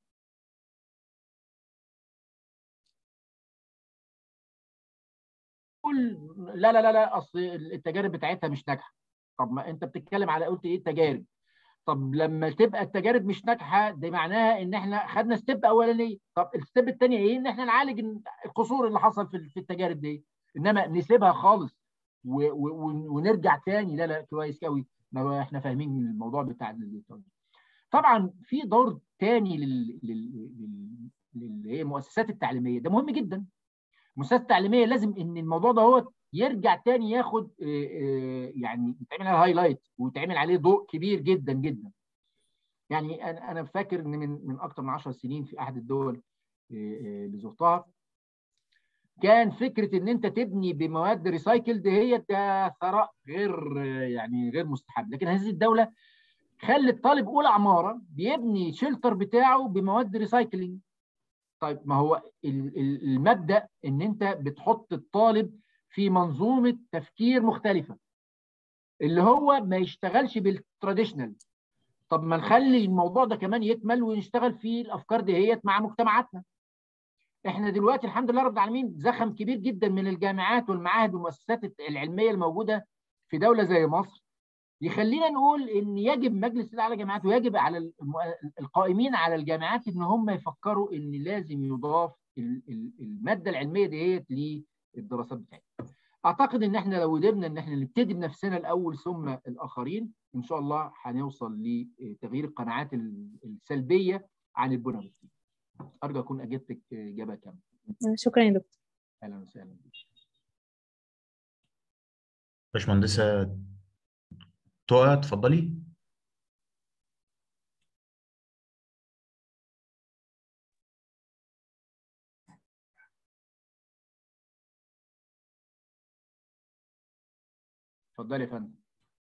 لا لا لا لا، اصل التجارب بتاعتها مش ناجحه. طب ما انت بتتكلم على قلت ايه التجارب؟ طب لما تبقى التجارب مش ناجحه دي معناها ان احنا خدنا ستيب اولانيه. طب الستيب الثانيه ايه؟ ان احنا نعالج القصور اللي حصل في التجارب دي. انما نسيبها خالص ونرجع تاني؟ لا لا، كويس قوي. احنا فاهمين الموضوع بتاع طبعا في دور تاني اللي هي المؤسسات التعليميه. ده مهم جدا. المؤسسات التعليميه لازم ان الموضوع ده هو يرجع تاني ياخد يعني يتعمل عليه هايلايت ويتعمل عليه ضوء كبير جدا جدا. يعني انا فاكر ان من اكثر من 10 سنين في احد الدول اللي زرتها كان فكره ان انت تبني بمواد ريسايكلد هي ده ثراء غير مستحب. لكن هذه الدوله خلت طالب اولى عماره بيبني شيلتر بتاعه بمواد ريسايكلينج. طيب ما هو المبدا ان انت بتحط الطالب في منظومه تفكير مختلفه، اللي هو ما يشتغلش بالتراديشنال. طب ما نخلي الموضوع ده كمان يكمل ونشتغل في الافكار دهيت مع مجتمعاتنا. احنا دلوقتي الحمد لله رب العالمين زخم كبير جدا من الجامعات والمعاهد والمؤسسات العلميه الموجوده في دوله زي مصر يخلينا نقول ان يجب مجلس الاعلى للجامعات ويجب على القائمين على الجامعات ان هم يفكروا ان لازم يضاف الماده العلميه ديت للدراسات بتاعتنا. اعتقد ان احنا لو قدرنا ان احنا نبتدي بنفسنا الاول ثم الاخرين ان شاء الله هنوصل لتغيير القناعات السلبيه عن البنى والتين. ارجو اكون اجبتك اجابه كامله. شكرا يا دكتور. اهلا وسهلا بك. باشمهندسة تقى اتفضلي. اتفضلي يا فندم.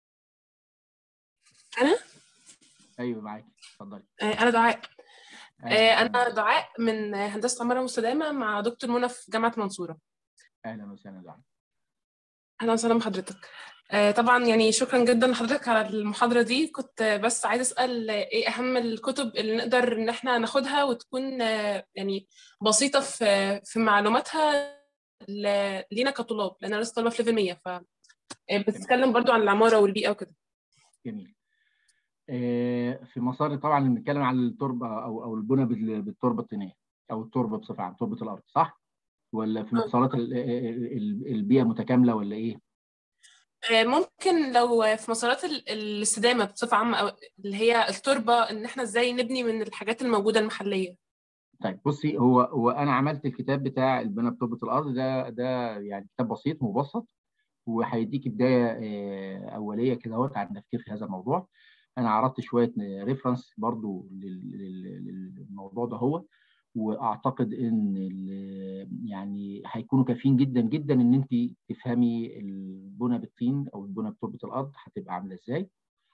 أنا؟ ايوه معاكي، اتفضلي. أنا دعاء. أهلا أنا دعاء من هندسة عمارة مستدامة مع دكتور منى في جامعة المنصورة. اهلا وسهلا دعاء. أهلا وسهلا بحضرتك. طبعا يعني شكرا جدا لحضرتك على المحاضرة دي. كنت بس عايزة أسأل إيه أهم الكتب اللي نقدر إن إحنا ناخدها وتكون يعني بسيطة في معلوماتها لينا كطلاب، لأن أنا لسه طالبة في ليفل 100، فبتتكلم برضو عن العمارة والبيئة وكده. جميل. في مسار طبعا بنتكلم عن التربه او البنى بالتربه الطينيه او التربه بصفه عامه، تربه الارض، صح؟ ولا في مسارات البيئه متكامله ولا ايه؟ ممكن لو في مسارات الاستدامة بصفة عامة، أو اللي هي التربة، إن إحنا إزاي نبني من الحاجات الموجودة المحلية. طيب بصي، هو أنا عملت الكتاب بتاع البناء بتربة الأرض ده يعني كتاب بسيط مبسط، وهيديكي بداية أولية كده اهوت عن التفكير في هذا الموضوع. أنا عرضت شوية ريفرنس برضو للموضوع ده هو، واعتقد ان يعني هيكونوا كافيين جدا جدا ان انت تفهمي البنى بالطين او البنى بتربه الارض هتبقى عامله ازاي.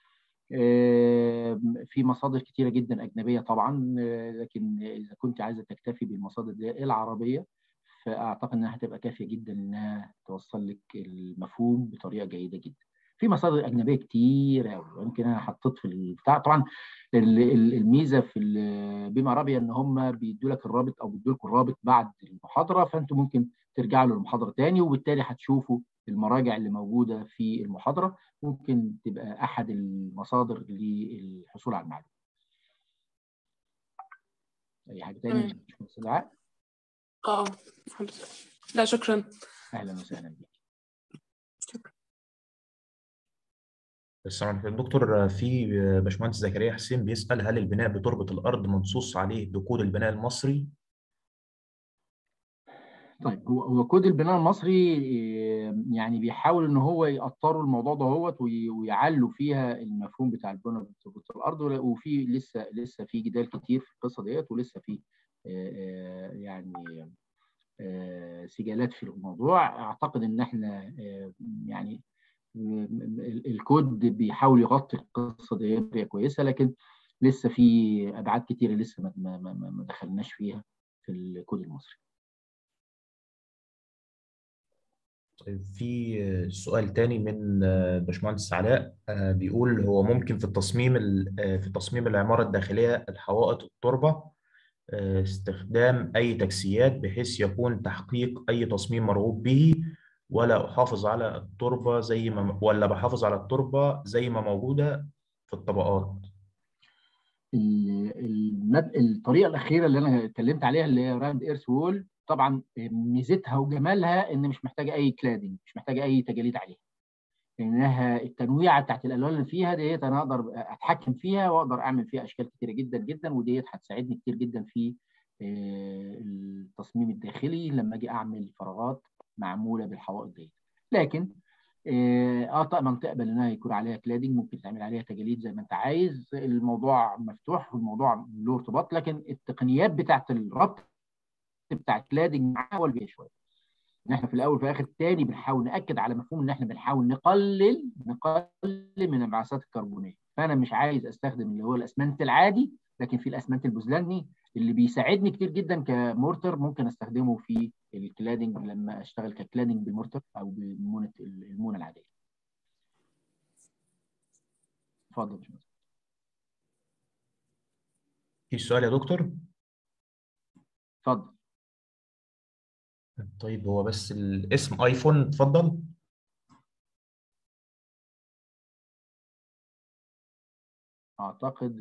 في مصادر كتيره جدا اجنبيه طبعا، لكن اذا كنت عايزه تكتفي بالمصادر دي العربيه فاعتقد انها هتبقى كافيه جدا انها توصل لك المفهوم بطريقه جيده جدا. في مصادر اجنبيه كتير قوي، يمكن انا حطيت في البتاع طبعا. الميزه في بما عربي ان هم بيدوا لك الرابط او بيدوا لكم الرابط بعد المحاضره، فانتم ممكن ترجعوا للمحاضره تاني وبالتالي هتشوفوا المراجع اللي موجوده في المحاضره، ممكن تبقى احد المصادر للحصول على المعلومه. اي حاجه تاني مش دعاء؟ الحمد لله. لا شكرا. اهلا وسهلا بك. شكرا. الدكتور، في باشمهندس زكريا حسين بيسأل: هل البناء بتربة الأرض منصوص عليه بكود البناء المصري؟ طيب هو كود البناء المصري يعني بيحاول ان هو يقطروا الموضوع ده هو ويعلوا فيها المفهوم بتاع البناء بتربة الارض، وفي لسه في جدال كتير في القصه ديت، ولسه في يعني سجالات في الموضوع. اعتقد ان احنا يعني الكود بيحاول يغطي القصه دي بطريقه كويسه، لكن لسه في ابعاد كتيره لسه ما دخلناش فيها في الكود المصري. في سؤال تاني من باشمهندس علاء، بيقول: هو ممكن في في تصميم العمارة الداخلية الحوائط التربة استخدام أي تجسيات بحيث يكون تحقيق أي تصميم مرغوب به، ولا بحافظ على التربة زي ما موجودة في الطبقات؟ الطريقه الاخيره اللي انا اتكلمت عليها اللي هي راند ايرث وول، طبعا ميزتها وجمالها ان مش محتاجه اي كلادنج، مش محتاجه اي تجاليد عليها، لانها التنويعه بتاعت الالوان اللي فيها ديت انا اقدر اتحكم فيها واقدر اعمل فيها اشكال كتيره جدا جدا، وديت هتساعدني كتير جدا في التصميم الداخلي لما اجي اعمل فراغات معموله بالحوائط ديت. لكن منطقه انها يكون عليها كلادنج، ممكن تعمل عليها تجاليد زي ما انت عايز، الموضوع مفتوح والموضوع له ارتباط، لكن التقنيات بتاعت الربط بتاع الكلادنج معاه هو اللي بيها شويه. ان احنا في الاول وفي الاخر تاني بنحاول ناكد على مفهوم ان احنا بنحاول نقلل من الانبعاثات الكربونيه، فانا مش عايز استخدم اللي هو الاسمنت العادي، لكن في الاسمنت البوزلاني اللي بيساعدني كتير جدا كمورتر، ممكن استخدمه في الكلادنج لما اشتغل ككلادنج بمورتر او بمونه المونه العاديه. اتفضل يا باشمهندس. في سؤال يا دكتور؟ اتفضل. طيب هو بس الاسم ايفون، اتفضل. اعتقد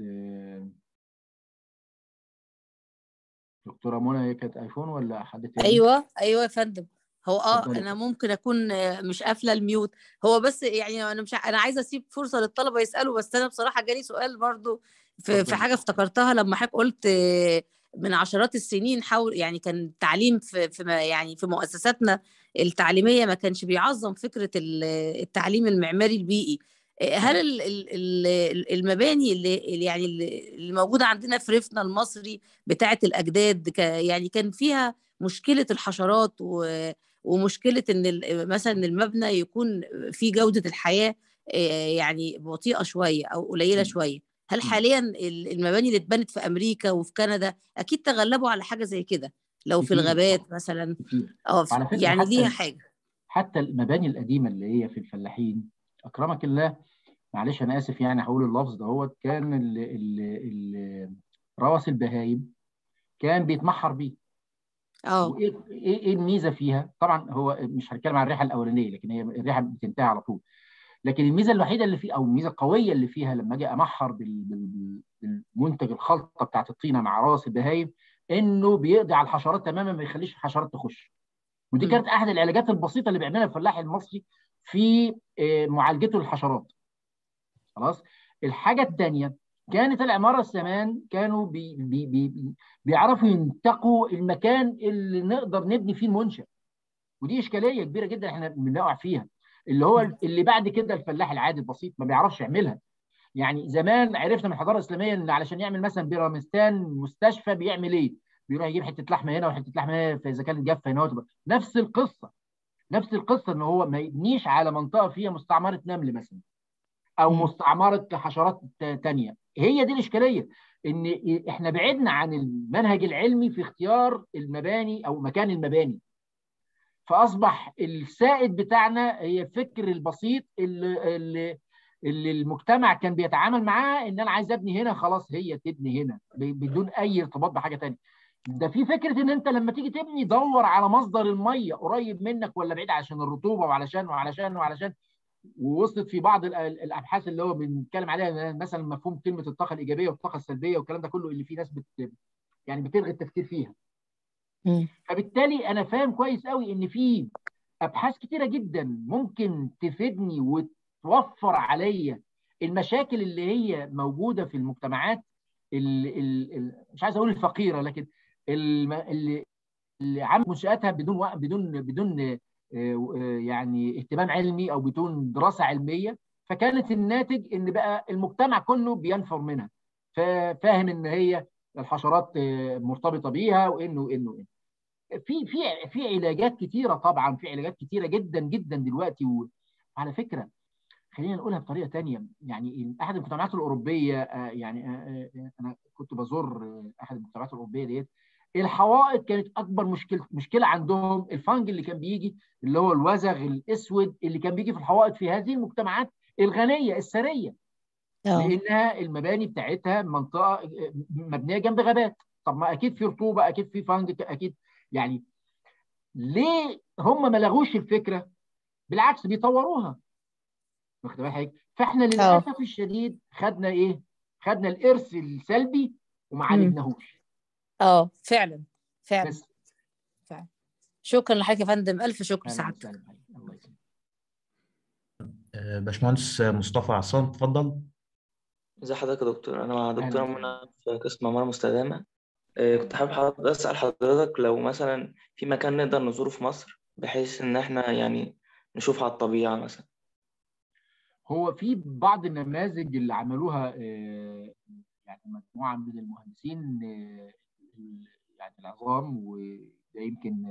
دكتوره منى هي كانت ايفون ولا حد تاني؟ ايوه يا فندم. هو اتفضلي. انا ممكن اكون مش قافله الميوت. هو بس يعني انا مش انا عايزه اسيب فرصه للطلبه يسالوا، بس انا بصراحه جالي سؤال برضو في اتفضلي. حاجه افتكرتها لما حضرتك قلت من عشرات السنين حاول يعني كان التعليم يعني في مؤسساتنا التعليميه ما كانش بيعظم فكره التعليم المعماري البيئي. هل المباني اللي يعني اللي موجوده عندنا في ريفنا المصري بتاعه الاجداد يعني كان فيها مشكله الحشرات ومشكله ان مثلا المبنى يكون فيه جوده الحياه يعني بطيئه شويه او قليله شويه؟ هل حاليا المباني اللي اتبنت في امريكا وفي كندا اكيد تغلبوا على حاجه زي كده لو في كتير الغابات مثلا؟ كتير. اه وعلى فكره يعني ليها حاجه. حتى المباني القديمه اللي هي في الفلاحين اكرمك الله، معلش انا اسف يعني هقول اللفظ ده، كان روث البهايم كان بيتمحر بيه. وايه ايه الميزه فيها؟ طبعا هو مش هنتكلم عن الريحه الاولانيه، لكن هي الريحه بتنتهي على طول. لكن الميزه الوحيده اللي فيه او الميزه القويه اللي فيها لما اجي امحر بالمنتج الخلطه بتاعت الطينه مع راس البهايم، انه بيقضي على الحشرات تماما، ما يخليش الحشرات تخش. ودي كانت احد العلاجات البسيطه اللي بيعملها الفلاح المصري في معالجته للحشرات. خلاص. الحاجه الثانيه، كانت العماره زمان كانوا بيعرفوا ينتقوا المكان اللي نقدر نبني فيه المنشأ. ودي اشكاليه كبيره جدا احنا بنقع فيها، اللي هو اللي بعد كده الفلاح العادي البسيط ما بيعرفش يعملها. يعني زمان عرفنا من الحضاره الاسلاميه ان علشان يعمل مثلا بيرامستان مستشفى بيعمل ايه؟ بيروح يجيب حته لحمه هنا وحته لحمه هنا، فاذا كانت جافه هنا نفس القصه ان هو ما يبنيش على منطقه فيها مستعمره نمل مثلا او مستعمره حشرات ثانيه. هي دي الاشكاليه، ان احنا بعدنا عن المنهج العلمي في اختيار المباني او مكان المباني. فاصبح السائد بتاعنا هي الفكر البسيط اللي المجتمع كان بيتعامل معاه، ان انا عايز ابني هنا خلاص هي تبني هنا بدون اي ارتباط بحاجه ثانيه. ده في فكره ان انت لما تيجي تبني دور على مصدر الميه قريب منك ولا بعيد، عشان الرطوبه وعلشان ووصلت في بعض الابحاث اللي هو بنتكلم عليها مثلا مفهوم كلمه الطاقه الايجابيه والطاقه السلبيه والكلام ده كله، اللي في ناس يعني بتلغي التفكير فيها. فبالتالي انا فاهم كويس قوي ان في ابحاث كتيره جدا ممكن تفيدني وتوفر عليا المشاكل اللي هي موجوده في المجتمعات مش عايز اقول الفقيره، لكن اللي عامله منشاتها بدون يعني اهتمام علمي او بدون دراسه علميه. فكانت الناتج ان بقى المجتمع كله بينفر منها، فاهم ان هي الحشرات مرتبطه بيها وانه في علاجات كتيره، طبعا في علاجات كتيره جدا جدا دلوقتي. وعلى فكره خلينا نقولها بطريقه ثانيه، يعني احد المجتمعات الاوروبيه يعني انا كنت بزور احد المجتمعات الاوروبيه ديت، الحوائط كانت اكبر مشكله عندهم الفنج اللي كان بيجي، اللي هو الوزغ الاسود اللي كان بيجي في الحوائط في هذه المجتمعات الغنيه الثريه، لانها المباني بتاعتها منطقه مبنيه جنب غابات. طب ما اكيد في رطوبه، اكيد في فنج، اكيد. يعني ليه هم ما لغوش الفكره؟ بالعكس بيطوروها. واخد بالك؟ فاحنا للاسف الشديد خدنا ايه؟ خدنا الارث السلبي وما عالجناهوش. فعلا بس فعلا. شكرا لحضرتك يا فندم، الف شكر سعادتك. الله يسلمك. باشمهندس مصطفى عصام، اتفضل. ازي حضرتك يا دكتور؟ انا مع دكتوره أهلاً. منى في قسم عمارة مستدامة. كنت حابب اسال حضرتك لو مثلا في مكان نقدر نزوره في مصر بحيث ان احنا يعني نشوف على الطبيعه مثلا. هو في بعض النماذج اللي عملوها يعني مجموعه من المهندسين يعني العظام، وده يمكن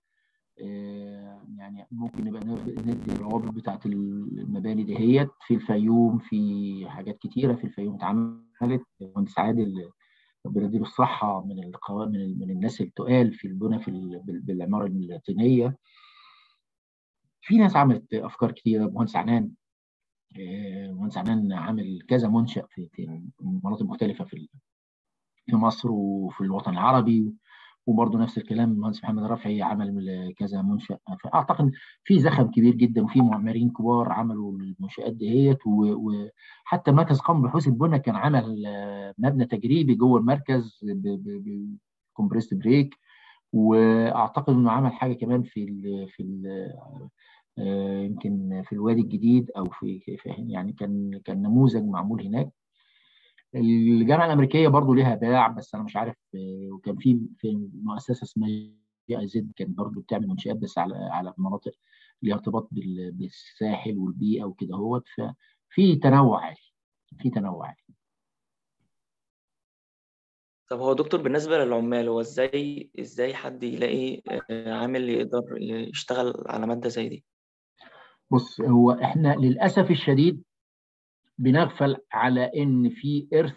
يعني ممكن نبقى ندي الروابط بتاعت المباني دهيت في الفيوم. في حاجات كتيره في الفيوم اتعملت. المهندس عادل ربنا يديله الصحه، من الناس التقال في البنى بالعماره الطينيه. في ناس عملت افكار كتيره. مهندس عنان عامل كذا منشأ في مناطق مختلفه في مصر وفي الوطن العربي. وبرضه نفس الكلام المهندس محمد رفعي عمل كذا منشأ. فأعتقد في زخم كبير جدا وفي معماريين كبار عملوا المنشآت ديت. وحتى مركز قومي بحوث البنى كان عمل مبنى تجريبي جوه المركز بكمبريست بريك. واعتقد انه عمل حاجه كمان يمكن في الوادي الجديد او يعني كان نموذج معمول هناك. الجامعه الامريكيه برضو ليها باع، بس انا مش عارف. وكان في مؤسسه اسمها GIZ كان برضو بتعمل منشآت بس على مناطق ليها ارتباط بالساحل والبيئه وكده هوت. ففي تنوع عالي، في تنوع عالي. طب هو دكتور بالنسبة للعمال، هو ازاي حد يلاقي عامل يقدر يشتغل على مادة زي دي؟ بص، هو احنا للاسف الشديد بنغفل على ان في ارث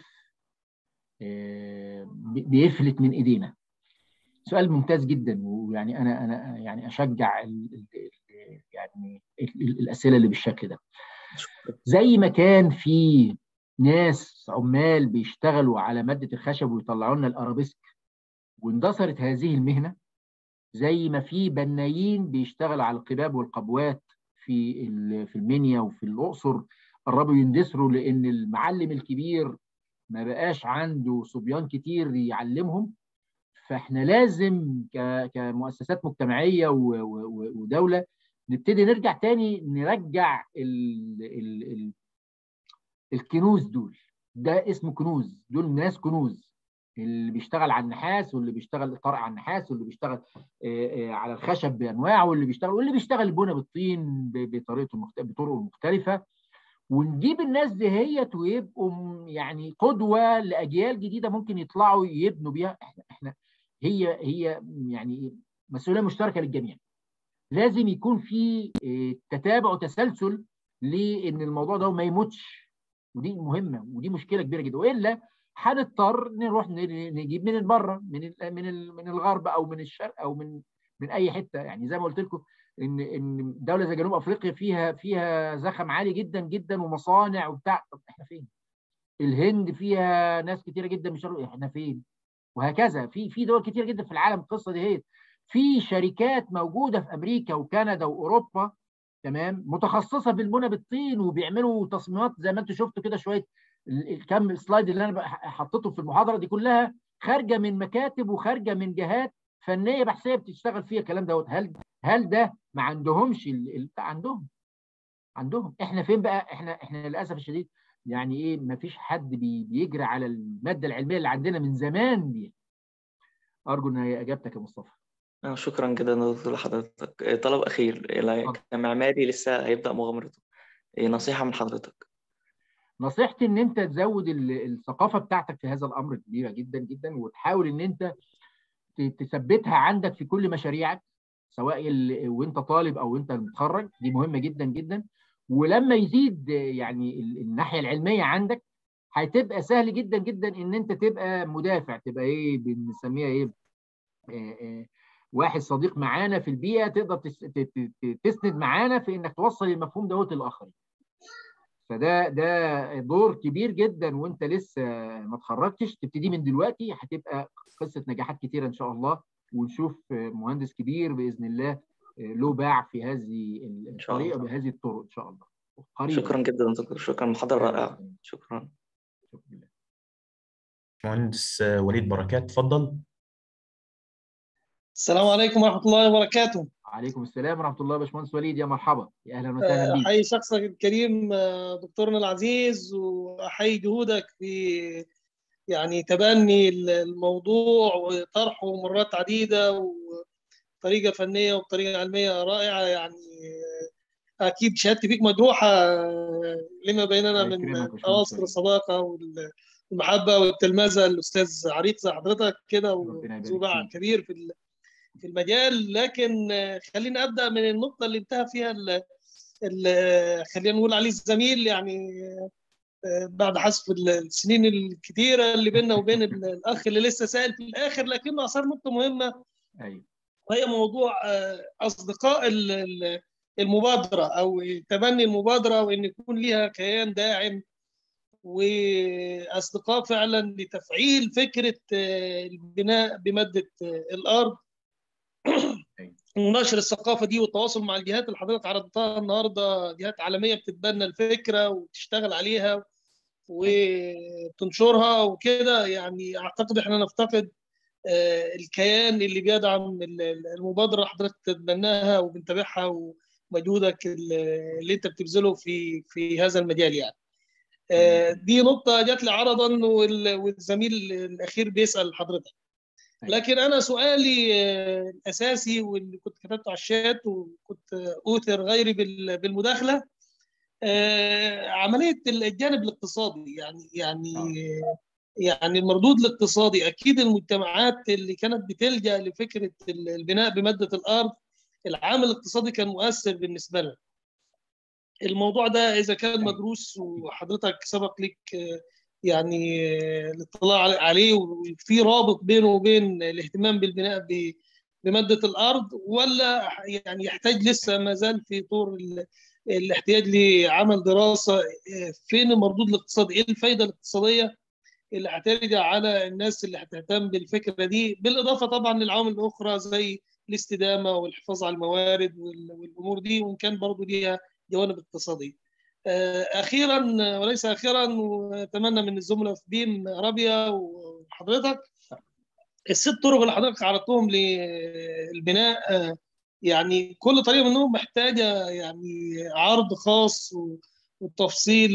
بيفلت من ايدينا. سؤال ممتاز جدا، ويعني انا يعني اشجع يعني الاسئله اللي بالشكل ده. زي ما كان في ناس عمال بيشتغلوا على ماده الخشب ويطلعوا لنا الارابيسك واندثرت هذه المهنه، زي ما في بنايين بيشتغلوا على القباب والقبوات في المنيا وفي الاقصر قربوا يندثروا لان المعلم الكبير ما بقاش عنده صبيان كتير يعلمهم. فاحنا لازم كمؤسسات مجتمعيه ودوله نبتدي نرجع تاني، نرجع الكنوز دول. ده اسمه كنوز، دول ناس كنوز. اللي بيشتغل على النحاس، واللي بيشتغل طرق على النحاس، واللي بيشتغل على الخشب بانواعه، واللي بيشتغل البنى بالطين بطرق مختلفه. ونجيب الناس دهيت ويبقوا يعني قدوه لاجيال جديده ممكن يطلعوا يبنوا بيها. احنا هي يعني مسؤوليه مشتركه للجميع. لازم يكون في تتابع وتسلسل لان الموضوع ده ما يموتش. ودي مهمه، ودي مشكله كبيره جدا، والا هنضطر نروح نجيب من بره، من الغرب او من الشرق او من اي حته. يعني زي ما قلت لكم ان دوله زي جنوب افريقيا فيها زخم عالي جدا جدا ومصانع وبتاع. طب احنا فين؟ الهند فيها ناس كتيره جدا بيشتغلوا، احنا فين؟ وهكذا في دول كتير جدا في العالم القصه دي هي. في شركات موجوده في امريكا وكندا واوروبا، تمام، متخصصه بالبنى بالطين وبيعملوا تصميمات زي ما انتم شفتوا كده. شويه الكم سلايد اللي انا حطيته في المحاضره دي كلها خارجه من مكاتب وخارجه من جهات فنيه بحثيه بتشتغل فيها الكلام دوت. هل ده ما عندهمش عندهم؟ احنا فين بقى؟ احنا للاسف الشديد يعني ايه، ما فيش حد بيجري على الماده العلميه اللي عندنا من زمان دي. ارجو ان هي اجابتك يا مصطفى. شكرا جدا دكتور لحضرتك. طلب اخير، كمعماري لسه هيبدأ مغامرته، نصيحة من حضرتك؟ نصيحتي ان انت تزود الثقافه بتاعتك في هذا الامر كبيره جدا جدا، وتحاول ان انت تثبتها عندك في كل مشاريعك، سواء وانت طالب او انت متخرج. دي مهمه جدا جدا. ولما يزيد يعني الناحيه العلميه عندك، هتبقى سهل جدا جدا ان انت تبقى مدافع، تبقى ايه بنسميها ايه، واحد صديق معانا في البيئه، تقدر تسند معانا في انك توصل المفهوم دوت للاخرين. فده دور كبير جدا، وانت لسه ما اتخرجتش تبتدي من دلوقتي، هتبقى قصه نجاحات كتيره ان شاء الله. ونشوف مهندس كبير باذن الله له باع في هذه الطريقه بهذه الطرق ان شاء الله قريبا. شكرا جدا دكتور، شكرا، محاضره رائعه. شكرا. مهندس وليد بركات، اتفضل. السلام عليكم ورحمة الله وبركاته. وعليكم السلام ورحمة الله. باشمهندس وليد، يا مرحبا، يا أهلا وسهلا بيك. أحيي شخصك الكريم دكتورنا العزيز، وأحيي جهودك في يعني تبني الموضوع وطرحه مرات عديدة وطريقة فنية وبطريقة علمية رائعة. يعني أكيد شهادتي فيك مجروحة لما بيننا من أواصر الصداقة والمحبة والتلمذة. الأستاذ عريق زي حضرتك كده وذو باع كبير في المجال. لكن خلينا أبدأ من النقطة اللي انتهى فيها خلينا نقول عليه الزميل، يعني بعد حذف السنين الكتيره اللي بيننا وبين الاخ اللي لسه سائل في الاخر، لكنه اثار نقطه مهمه. ايوه. وهي موضوع اصدقاء المبادره او تبني المبادره، وان يكون ليها كيان داعم واصدقاء فعلا لتفعيل فكره البناء بماده الارض ونشر الثقافه دي والتواصل مع الجهات اللي حضرتك عرضتها النهارده، جهات عالميه بتتبنى الفكره وتشتغل عليها وتنشرها وكده. يعني اعتقد احنا نفتقد الكيان اللي بيدعم المبادره حضرتك تتبناها وبنتابعها، ومجهودك اللي انت بتبذله في هذا المجال يعني. دي نقطه جات لي عرضا والزميل الاخير بيسال حضرتك. لكن انا سؤالي الاساسي واللي كنت كتبته على الشات وكنت اوثر غيري بالمداخله، عمليه الجانب الاقتصادي. يعني المردود الاقتصادي، اكيد المجتمعات اللي كانت بتلجا لفكره البناء بماده الارض العامل الاقتصادي كان مؤثر بالنسبه لها. الموضوع ده اذا كان مدروس وحضرتك سبق لك يعني الاطلاع عليه، وفي رابط بينه وبين الاهتمام بالبناء بماده الارض، ولا يعني يحتاج لسه ما زال في طور الاحتياج لعمل دراسه فين المردود الاقتصادي، ايه الفائده الاقتصاديه اللي هترجع على الناس اللي هتهتم بالفكره دي، بالاضافه طبعا للعوامل الاخرى زي الاستدامه والحفاظ على الموارد والامور دي، وان كان برضه ليها جوانب اقتصاديه. اخيرا وليس اخيرا، واتمنى من الزملاء في بيم رابيه وحضرتك الست طرق اللي حضرتك عرضتهم للبناء، يعني كل طريقه منهم محتاجه يعني عرض خاص والتفصيل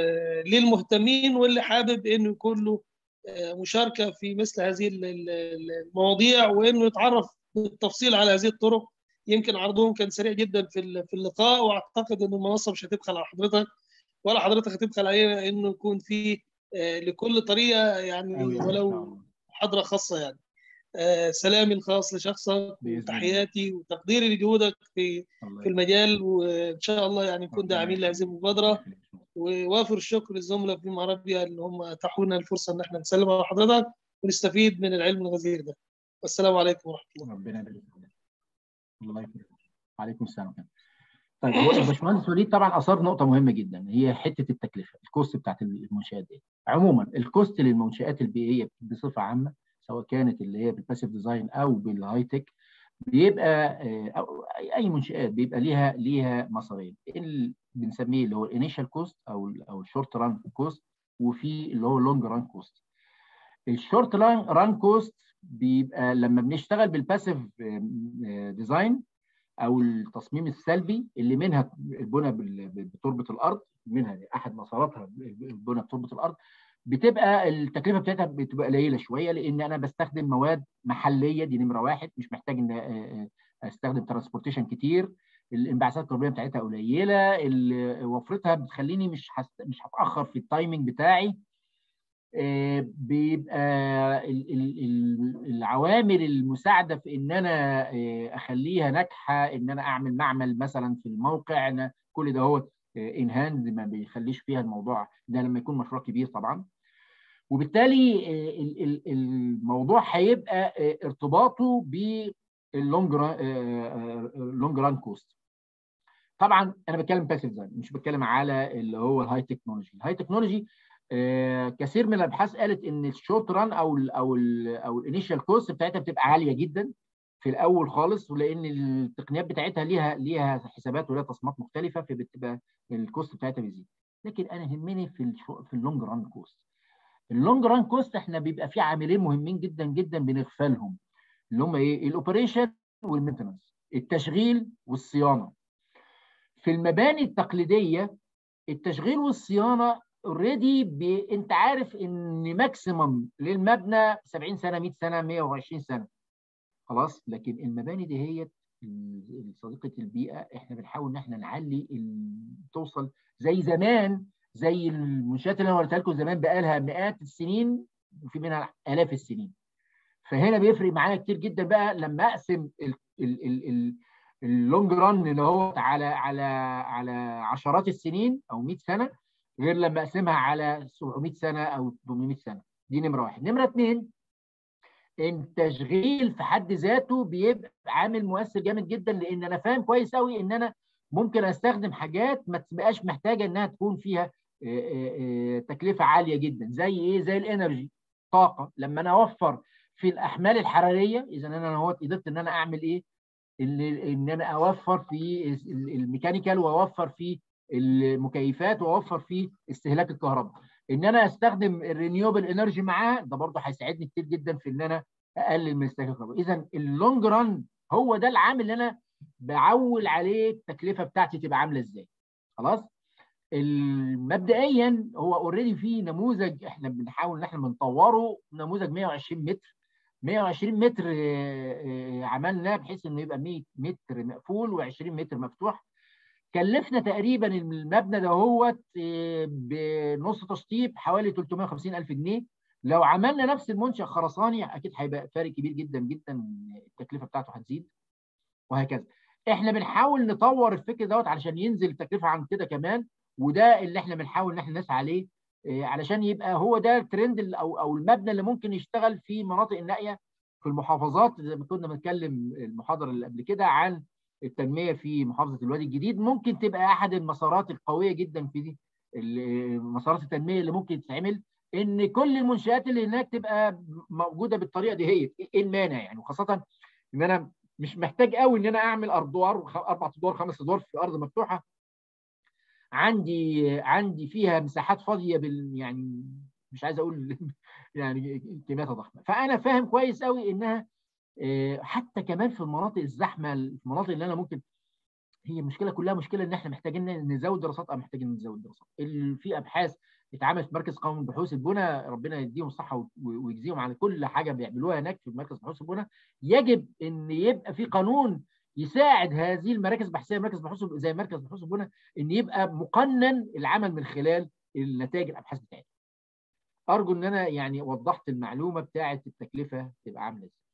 للمهتمين واللي حابب انه يكون له مشاركه في مثل هذه المواضيع، وانه يتعرف بالتفصيل على هذه الطرق. يمكن عرضهم كان سريع جدا في اللقاء، واعتقد ان المنصه مش هتبخل على حضرتك ولا حضرتك هتبخل علينا انه يكون في لكل طريقه يعني ولو محاضره خاصه يعني. سلامي الخاص لشخصك وتحياتي وتقديري لجهودك في المجال، وان شاء الله يعني نكون داعمين لهذه المبادره. ووافر الشكر للزملاء في عربية ان هم اتاحوا لنا الفرصه ان احنا نسلم على حضرتك ونستفيد من العلم الغزير ده. والسلام عليكم ورحمه الله. ربنا يبارك فيك. الله يكرمك. وعليكم السلام. طيب هو الباشمهندس وليد طبعا اثار نقطه مهمه جدا، هي حته التكلفه، الكوست بتاعت المنشات دي. عموما الكوست للمنشات البيئيه بصفه عامه، سواء كانت اللي هي بالباسيف ديزاين او بالهاي تك، بيبقى أو اي منشات بيبقى ليها مسارين، اللي بنسميه اللي هو الانيشال كوست او الشورت ران كوست، وفي اللي هو اللونج ران كوست. الشورت ران كوست بيبقى لما بنشتغل بالباسيف ديزاين او التصميم السلبي، اللي منها البنى بتربه الارض، منها احد مساراتها البنى بتربه الارض، بتبقى التكلفه بتاعتها بتبقى قليله شويه، لان انا بستخدم مواد محليه، دي نمره واحد، مش محتاج ان استخدم ترانسبورتيشن كتير، الانبعاثات الكربونيه بتاعتها قليله، وفرتها بتخليني مش هتاخر في التايمنج بتاعي. بيبقى العوامل المساعده في ان انا اخليها ناجحه، ان انا اعمل معمل مثلا في الموقع، كل ده هو ان هاند، ما بيخليش فيها الموضوع ده لما يكون مشروع كبير طبعا. وبالتالي الموضوع هيبقى ارتباطه باللونج ران كوست. طبعا انا بتكلم باسيف ديزاين، مش بتكلم على اللي هو الهاي تكنولوجي. الهاي تكنولوجي كثير من الابحاث قالت ان الشورت ران او الانيشال كوست بتاعتها بتبقى عاليه جدا في الاول خالص، ولان التقنيات بتاعتها ليها حسابات وليها تصميمات مختلفه، فبتبقى الكوست بتاعتها بيزيد. لكن انا يهمني في اللونج ران كوست. اللونج ران كوست احنا بيبقى فيه عاملين مهمين جدا جدا بنغفلهم، اللي هم ايه؟ الاوبريشن والمينتنس، التشغيل والصيانه. في المباني التقليديه التشغيل والصيانه اوريدي انت عارف ان ماكسيمم للمبنى 70 سنه، 100 سنه، 120 سنه خلاص. لكن المباني دي هي صديقه البيئه، احنا بنحاول ان احنا نعلي توصل زي زمان، زي المنشات اللي انا قلتها لكم زمان بقى لها مئات السنين وفي منها الاف السنين. فهنا بيفرق معايا كتير جدا بقى لما اقسم اللونج ران اللي هو على عشرات السنين او 100 سنه، غير لما اقسمها على 700 سنه او 800 سنه. دي نمره واحد. نمره اثنين، التشغيل في حد ذاته بيبقى عامل مؤثر جامد جدا، لان انا فاهم كويس قوي ان انا ممكن استخدم حاجات ما تبقاش محتاجه انها تكون فيها تكلفه عاليه جدا. زي ايه؟ زي الانرجي، طاقه. لما انا اوفر في الاحمال الحراريه، اذا انا هو قدرت ان انا اعمل ايه؟ ان انا اوفر في الميكانيكال، واوفر في المكيفات، واوفر في استهلاك الكهرباء. ان انا استخدم الرينيوبل انرجي معاه، ده برضه هيساعدني كتير جدا في ان انا اقلل من استهلاك الكهرباء. اذا اللونج ران هو ده العامل اللي انا بعول عليه التكلفه بتاعتي تبقى عامله ازاي. خلاص. مبدئيا هو اوريدي في نموذج احنا بنحاول ان احنا بنطوره، نموذج 120 متر. 120 متر عملناه بحيث انه يبقى 100 متر مقفول و20 متر مفتوح. كلفنا تقريبا المبنى ده هو بنص تشطيب حوالي 350,000 جنيه. لو عملنا نفس المنشأ خرساني اكيد هيبقى فارق كبير جدا جدا، التكلفه بتاعته هتزيد وهكذا. احنا بنحاول نطور الفكر دوت علشان ينزل التكلفه عن كده كمان، وده اللي احنا بنحاول ان احنا نسعى عليه علشان يبقى هو ده الترند او المبنى اللي ممكن يشتغل في مناطق النائيه في المحافظات. زي ما كنا بنتكلم المحاضره اللي قبل كده عن التنميه في محافظه الوادي الجديد، ممكن تبقى احد المسارات القويه جدا في دي مسارات التنميه اللي ممكن تتعمل، ان كل المنشآت اللي هناك تبقى موجوده بالطريقه دي. هي ايه المانع يعني؟ وخاصه ان انا مش محتاج قوي ان انا اعمل ادوار 4 ادوار 5 ادوار في ارض مفتوحه. عندي فيها مساحات فاضيه يعني مش عايز اقول يعني كميات ضخمه. فانا فاهم كويس قوي انها حتى كمان في المناطق الزحمه، المناطق اللي انا ممكن، هي المشكله كلها مشكله ان احنا محتاجين نزود دراسات. محتاجين نزود دراسات. في ابحاث اتعملت في مركز قومي لبحوث البناء، ربنا يديهم الصحه ويجزيهم على كل حاجه بيعملوها هناك في مركز بحوث البناء. يجب ان يبقى في قانون يساعد هذه المراكز البحثيه، مركز بحوث زي مركز بحوث البناء، ان يبقى مقنن العمل من خلال النتائج الابحاث بتاعتها. ارجو ان انا يعني وضحت المعلومه بتاعه التكلفه تبقى عامله ازاي.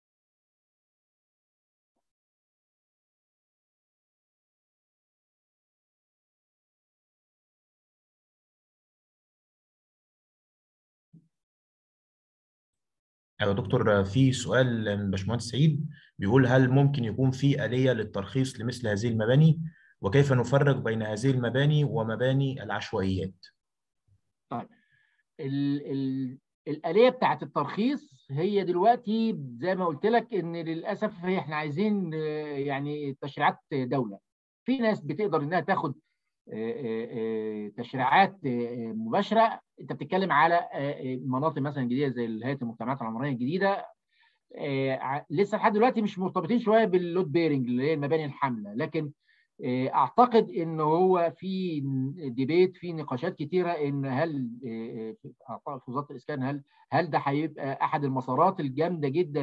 يا دكتور، في سؤال من باشمهندس سعيد بيقول: هل ممكن يكون في آلية للترخيص لمثل هذه المباني؟ وكيف نفرق بين هذه المباني ومباني العشوائيات؟ طيب، الآلية بتاعت الترخيص هي دلوقتي زي ما قلت لك ان للاسف احنا عايزين يعني تشريعات دولة. في ناس بتقدر انها تاخد تشريعات مباشرة. انت بتتكلم على مناطق مثلا جديدة زي هيئة المجتمعات العمرانية الجديدة. لسه لحد دلوقتي مش مرتبطين شوية باللود بيرنج اللي هي المباني الحاملة، لكن اعتقد ان هو في ديبيت، في نقاشات كتيره ان هل في وزاره الاسكان هل ده هيبقى احد المسارات الجامده جدا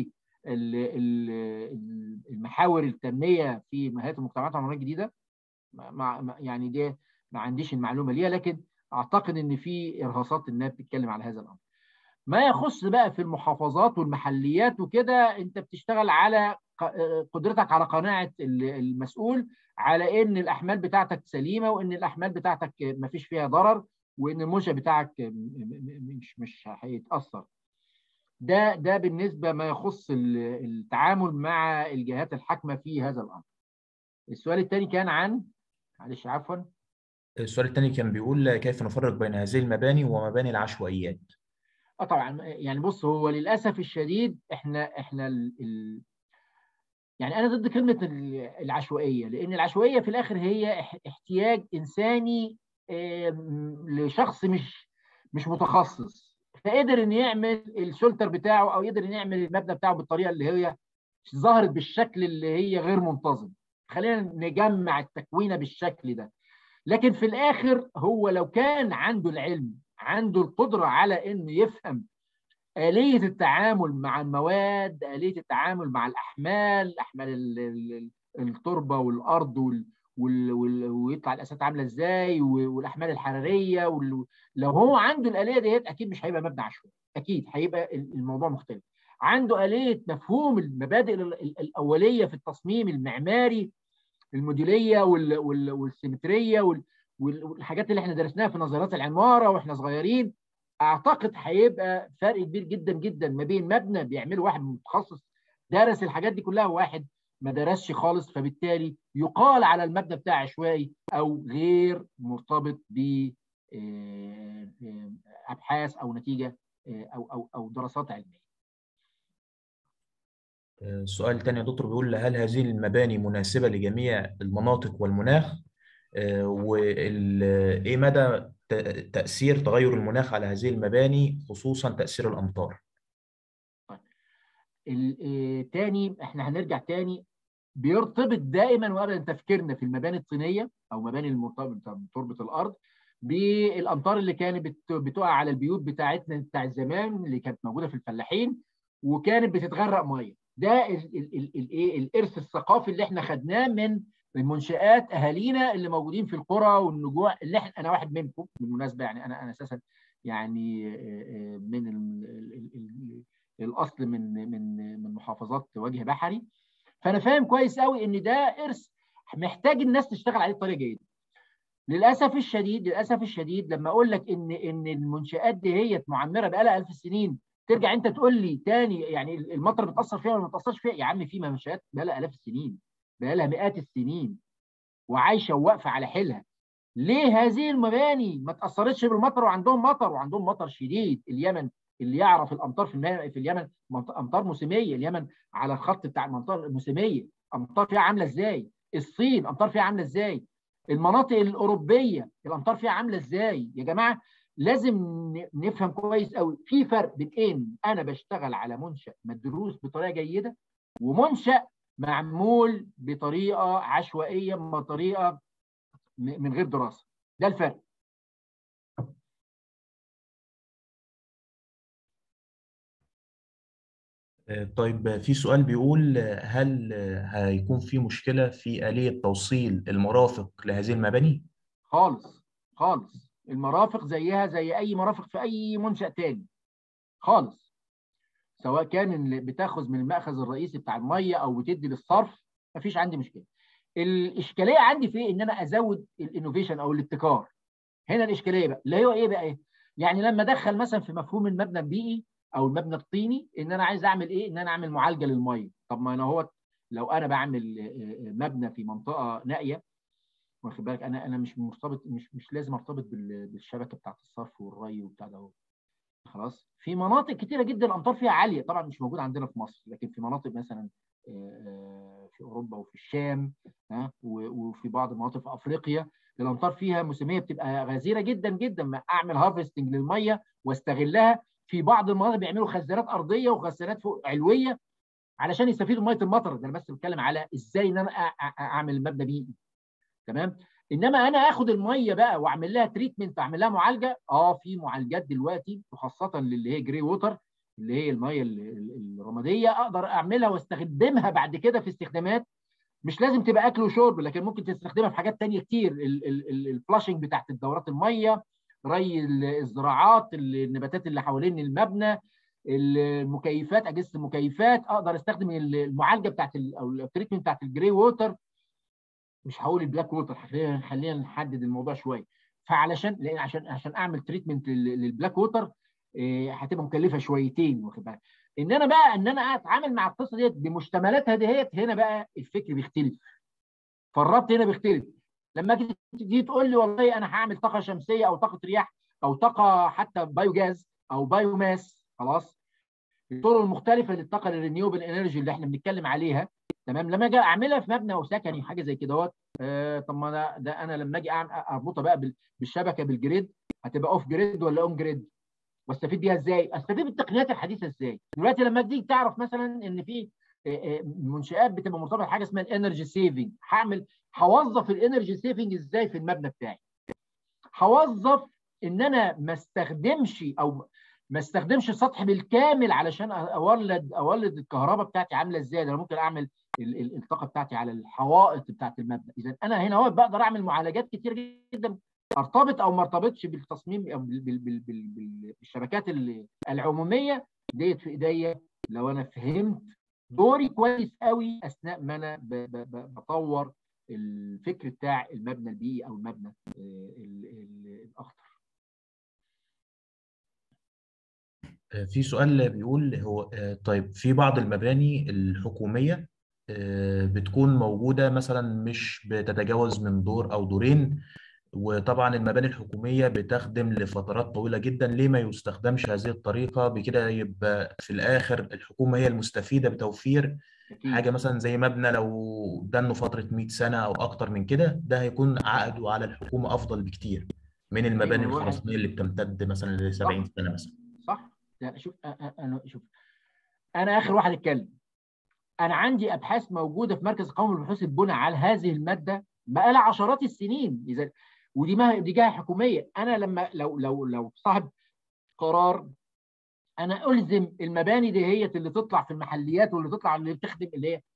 للمحاور التنميه في هيئه المجتمعات العمرانيه الجديده. يعني دي ما عنديش المعلومه ليها، لكن اعتقد ان في ارهاصات انها بتتكلم على هذا الامر. ما يخص بقى في المحافظات والمحليات وكده، انت بتشتغل على قدرتك على قناعه المسؤول على ان الاحمال بتاعتك سليمه، وان الاحمال بتاعتك ما فيش فيها ضرر، وان المنشأ بتاعك مش هيتاثر. ده بالنسبه ما يخص التعامل مع الجهات الحاكمه في هذا الامر. السؤال الثاني كان عن، معلش عفوا. السؤال الثاني كان بيقول: كيف نفرق بين هذه المباني ومباني العشوائيات؟ طبعا يعني بص، هو للاسف الشديد احنا يعني انا ضد كلمه العشوائيه، لان العشوائيه في الاخر هي احتياج انساني لشخص مش متخصص، فقدر ان يعمل الشولتر بتاعه او يقدر ان يعمل المبنى بتاعه بالطريقه اللي هي ظهرت بالشكل اللي هي غير منتظم. خلينا نجمع التكوينه بالشكل ده. لكن في الاخر هو لو كان عنده العلم، عنده القدره على انه يفهم آلية التعامل مع المواد، آلية التعامل مع الأحمال التربة والأرض ويطلع الأساسات عاملة إزاي، والأحمال الحرارية، لو هو عنده الآلية ديت أكيد مش هيبقى مبنى عشوائي، أكيد هيبقى الموضوع مختلف. عنده آلية مفهوم المبادئ الأولية في التصميم المعماري، الموديلية والسيمترية والحاجات اللي احنا درسناها في نظريات العماره واحنا صغيرين، اعتقد هيبقى فرق كبير جدا جدا ما بين مبنى بيعمله واحد متخصص درس الحاجات دي كلها وواحد ما درسش خالص، فبالتالي يقال على المبنى بتاعه عشوائي او غير مرتبط ب ابحاث او نتيجه او دراسات علميه. سؤال تاني يا دكتور بيقول: هل هذه المباني مناسبة لجميع المناطق والمناخ؟ وإيه مدى تأثير تغير المناخ على هذه المباني خصوصا تأثير الأمطار؟ تاني احنا هنرجع تاني، بيرتبط دائما وابدا تفكيرنا في المباني الطينيه او مباني المرتبطه بتربه الارض بالامطار اللي كانت بتقع على البيوت بتاعتنا بتاع زمان اللي كانت موجوده في الفلاحين وكانت بتتغرق ميه. ده الارث الثقافي اللي احنا خدناه من منشآت اهالينا اللي موجودين في القرى والنجوع اللي انا واحد منكم بالمناسبه، يعني انا اساسا يعني من الاصل من محافظات وجه بحري، فانا فاهم كويس قوي ان ده ارث محتاج الناس تشتغل عليه بطريقه جيده. للاسف الشديد لما اقول لك ان المنشآت دي هي معمره بقى لها 1000 سنين، ترجع انت تقول لي تاني يعني المطر بتاثر فيها ولا ما بتاثرش فيها؟ يا عم في منشآت بقى لها 1000 سنين، بقى لها مئات السنين وعايشه وواقفه على حيلها. ليه هذه المباني ما تاثرتش بالمطر وعندهم مطر شديد؟ اليمن اللي يعرف الامطار في اليمن امطار موسميه، اليمن على الخط بتاع الامطار الموسميه، امطار فيها عامله ازاي؟ الصين امطار فيها عامله ازاي؟ المناطق الاوروبيه الامطار فيها عامله ازاي؟ يا جماعه لازم نفهم كويس قوي في فرق بين ان انا بشتغل على منشأ مدروس بطريقه جيده ومنشأ معمول بطريقه عشوائيه، بطريقه من غير دراسه. ده الفرق. طيب في سؤال بيقول: هل هيكون في مشكلة في آلية توصيل المرافق لهذه المباني؟ خالص المرافق زيها زي أي مرافق في أي منشأ تاني خالص، سواء كان بتاخذ من المأخذ الرئيسي بتاع المية أو بتدي للصرف، مفيش عندي مشكلة. الإشكالية عندي في إن أنا أزود الإنوفيشن أو الابتكار. هنا الإشكالية بقى اللي هو إيه بقى إيه؟ يعني لما أدخل مثلا في مفهوم المبنى البيئي او المبنى الطيني ان انا عايز اعمل ايه؟ ان انا اعمل معالجه للميه. طب ما انا هو لو انا بعمل مبنى في منطقه نائيه، واخد بالك، انا مش مرتبط، مش لازم ارتبط بالشبكه بتاعت الصرف والري وبتاع ده. خلاص في مناطق كتيره جدا الامطار فيها عاليه، طبعا مش موجوده عندنا في مصر، لكن في مناطق مثلا في اوروبا وفي الشام وفي بعض المناطق في افريقيا الامطار فيها موسميه بتبقى غزيره جدا جدا. اعمل هارفستنج للميه واستغلها. في بعض المناطق بيعملوا خزانات ارضيه وخزانات فوق علويه علشان يستفيدوا من ميه المطر. ده انا بس بتكلم على ازاي ان انا اعمل مبنى بيئي، تمام. انما انا اخد الميه بقى واعمل لها تريتمنت، اعمل لها معالجه. في معالجات دلوقتي وخاصه اللي هي جري ووتر، اللي هي الميه الرماديه، اقدر اعملها واستخدمها بعد كده في استخدامات مش لازم تبقى اكل وشرب، لكن ممكن تستخدمها في حاجات تانية كتير. الفلاشنج بتاعت الدورات الميه، ري الزراعات، النباتات اللي حوالين المبنى، المكيفات، اجهزه المكيفات، اقدر استخدم المعالجه بتاعت او التريتمنت بتاعت الجري ووتر. مش هقول البلاك ووتر، خلينا نحدد الموضوع شويه. لان عشان اعمل تريتمنت للبلاك ووتر هتبقى مكلفه شويتين، واخد بالك. ان انا اتعامل مع القصه ديت بمشتملاتها ديت، هنا بقى الفكر بيختلف، فالربط هنا بيختلف. لما تيجي تقول لي والله انا هعمل طاقه شمسيه او طاقه رياح او طاقه حتى بايوجاز او بايوماس، خلاص الطرق المختلفه للطاقه الرينيوبل انرجي اللي احنا بنتكلم عليها، تمام. لما اجي اعملها في مبنى او سكني حاجه زي كده طب ما ده انا لما اجي اربطها بقى بالشبكه بالجريد، هتبقى اوف جريد ولا اون جريد؟ واستفيد بيها ازاي؟ استفيد بالتقنيات الحديثه ازاي؟ دلوقتي لما تيجي تعرف مثلا ان في منشآت بتبقى مرتبطه بحاجه اسمها الانرجي سيفنج، هوظف الانرجي سيفنج ازاي في المبنى بتاعي؟ هوظف ان انا ما استخدمش السطح بالكامل علشان اولد الكهرباء بتاعتي عامله ازاي. ده انا ممكن اعمل الطاقه بتاعتي على الحوائط بتاعت المبنى. اذا انا هنا بقدر اعمل معالجات كتير جدا، ارتبط او ما ارتبطش بالتصميم او بالشبكات العموميه ديت في ايديا لو انا فهمت دوري كويس قوي اثناء ما انا بطور الفكر بتاع المبنى البيئي او المبنى الاخضر. في سؤال بيقول هو طيب في بعض المباني الحكومية بتكون موجودة مثلا مش بتتجاوز من دور أو دورين، وطبعا المباني الحكومية بتخدم لفترات طويلة جدا، ليه ما يستخدمش هذه الطريقة؟ بكده يبقى في الآخر الحكومة هي المستفيدة بتوفير حاجة مثلا زي مبنى لو دنه فترة 100 سنة أو أكتر من كده، ده هيكون عائده على الحكومة أفضل بكتير من المباني الخرسانية اللي بتمتد مثلا ل 70 سنة مثلا. صح. شوف أنا آخر واحد اتكلم. أنا عندي أبحاث موجودة في مركز قومي لبحوث البناء على هذه المادة بقالها عشرات السنين، إذا ودي جهة حكومية. أنا لما لو صاحب قرار أنا ألزم المباني دي هي اللي تطلع في المحليات واللي تطلع اللي بتخدم اللي هي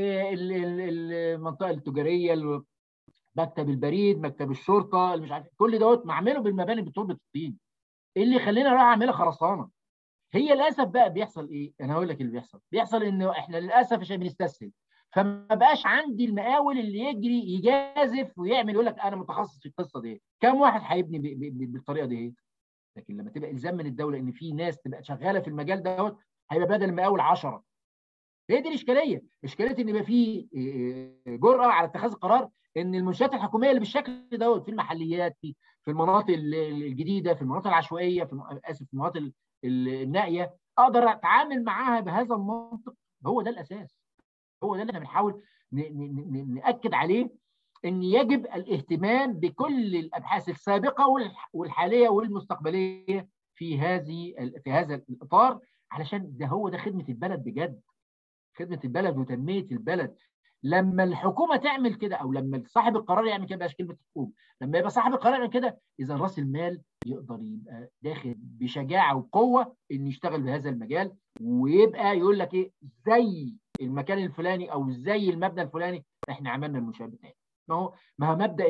المنطقة التجارية، مكتب البريد، مكتب الشرطة، اللي مش عارف كل دوت معمله بالمباني بتربة الطين. إيه اللي يخلينا اروح اعملها خرسانة؟ هي للاسف بقى بيحصل ايه؟ انا هقول لك اللي بيحصل انه احنا للاسف عشان بنستسهل، فما بقاش عندي المقاول اللي يجري يجازف ويعمل يقول لك انا متخصص في القصه دي. كم واحد هيبني بالطريقه دي؟ لكن لما تبقى الزام من الدوله ان في ناس تبقى شغاله في المجال دوت، هيبقى بدل المقاول 10. هي دي الاشكاليه ان يبقى في جرأه على اتخاذ القرار ان المنشات الحكوميه اللي بالشكل دوت في المحليات، في المناطق الجديده، في المناطق العشوائيه، في المناطق النائيه، اقدر اتعامل معاها بهذا المنطق. هو ده الاساس، هو ده اللي احنا بنحاول ناكد عليه، ان يجب الاهتمام بكل الابحاث السابقه والحاليه والمستقبليه في هذا الاطار، علشان ده هو ده خدمه البلد بجد، خدمه البلد وتنميه البلد. لما الحكومه تعمل كده او لما صاحب القرار يعمل كده، بقاش كلمه حكومه، لما يبقى صاحب القرار يعمل كده، اذا راس المال يقدر يبقى داخل بشجاعه وقوه ان يشتغل بهذا المجال، ويبقى يقول لك ايه، زي المكان الفلاني او زي المبنى الفلاني احنا عملنا المنشاه بتاعنا. ما هو مبدا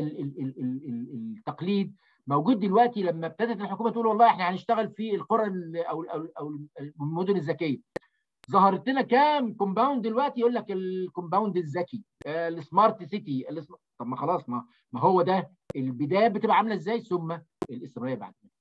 التقليد موجود دلوقتي. لما ابتدت الحكومه تقول والله احنا هنشتغل في القرى او المدن الذكيه، ظهرت لنا كام كومباوند دلوقتي يقول لك الكومباوند الذكي، السمارت سيتي. طب ما خلاص، ما هو ده البدايه بتبقى عامله ازاي، ثم الاستمراريه بعد كده.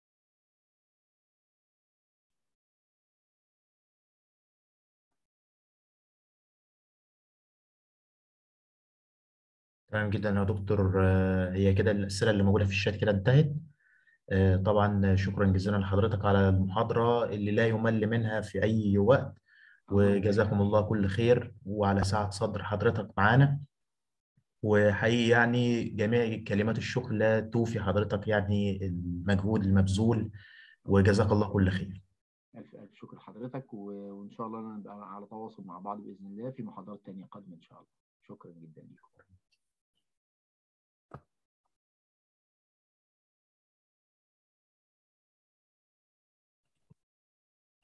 تمام جدا يا دكتور. هي كده الأسئلة اللي موجودة في الشات كده انتهت. طبعا شكرا جزيلا لحضرتك على المحاضرة اللي لا يمل منها في أي وقت، وجزاكم الله كل خير وعلى سعة صدر حضرتك معانا. وحقيقي يعني جميع كلمات الشكر لا توفي حضرتك يعني المجهود المبذول، وجزاك الله كل خير. ألف شكر لحضرتك، وإن شاء الله نبقى على تواصل مع بعض بإذن الله في محاضرات تانية قادمة إن شاء الله. شكرا جدا لكم.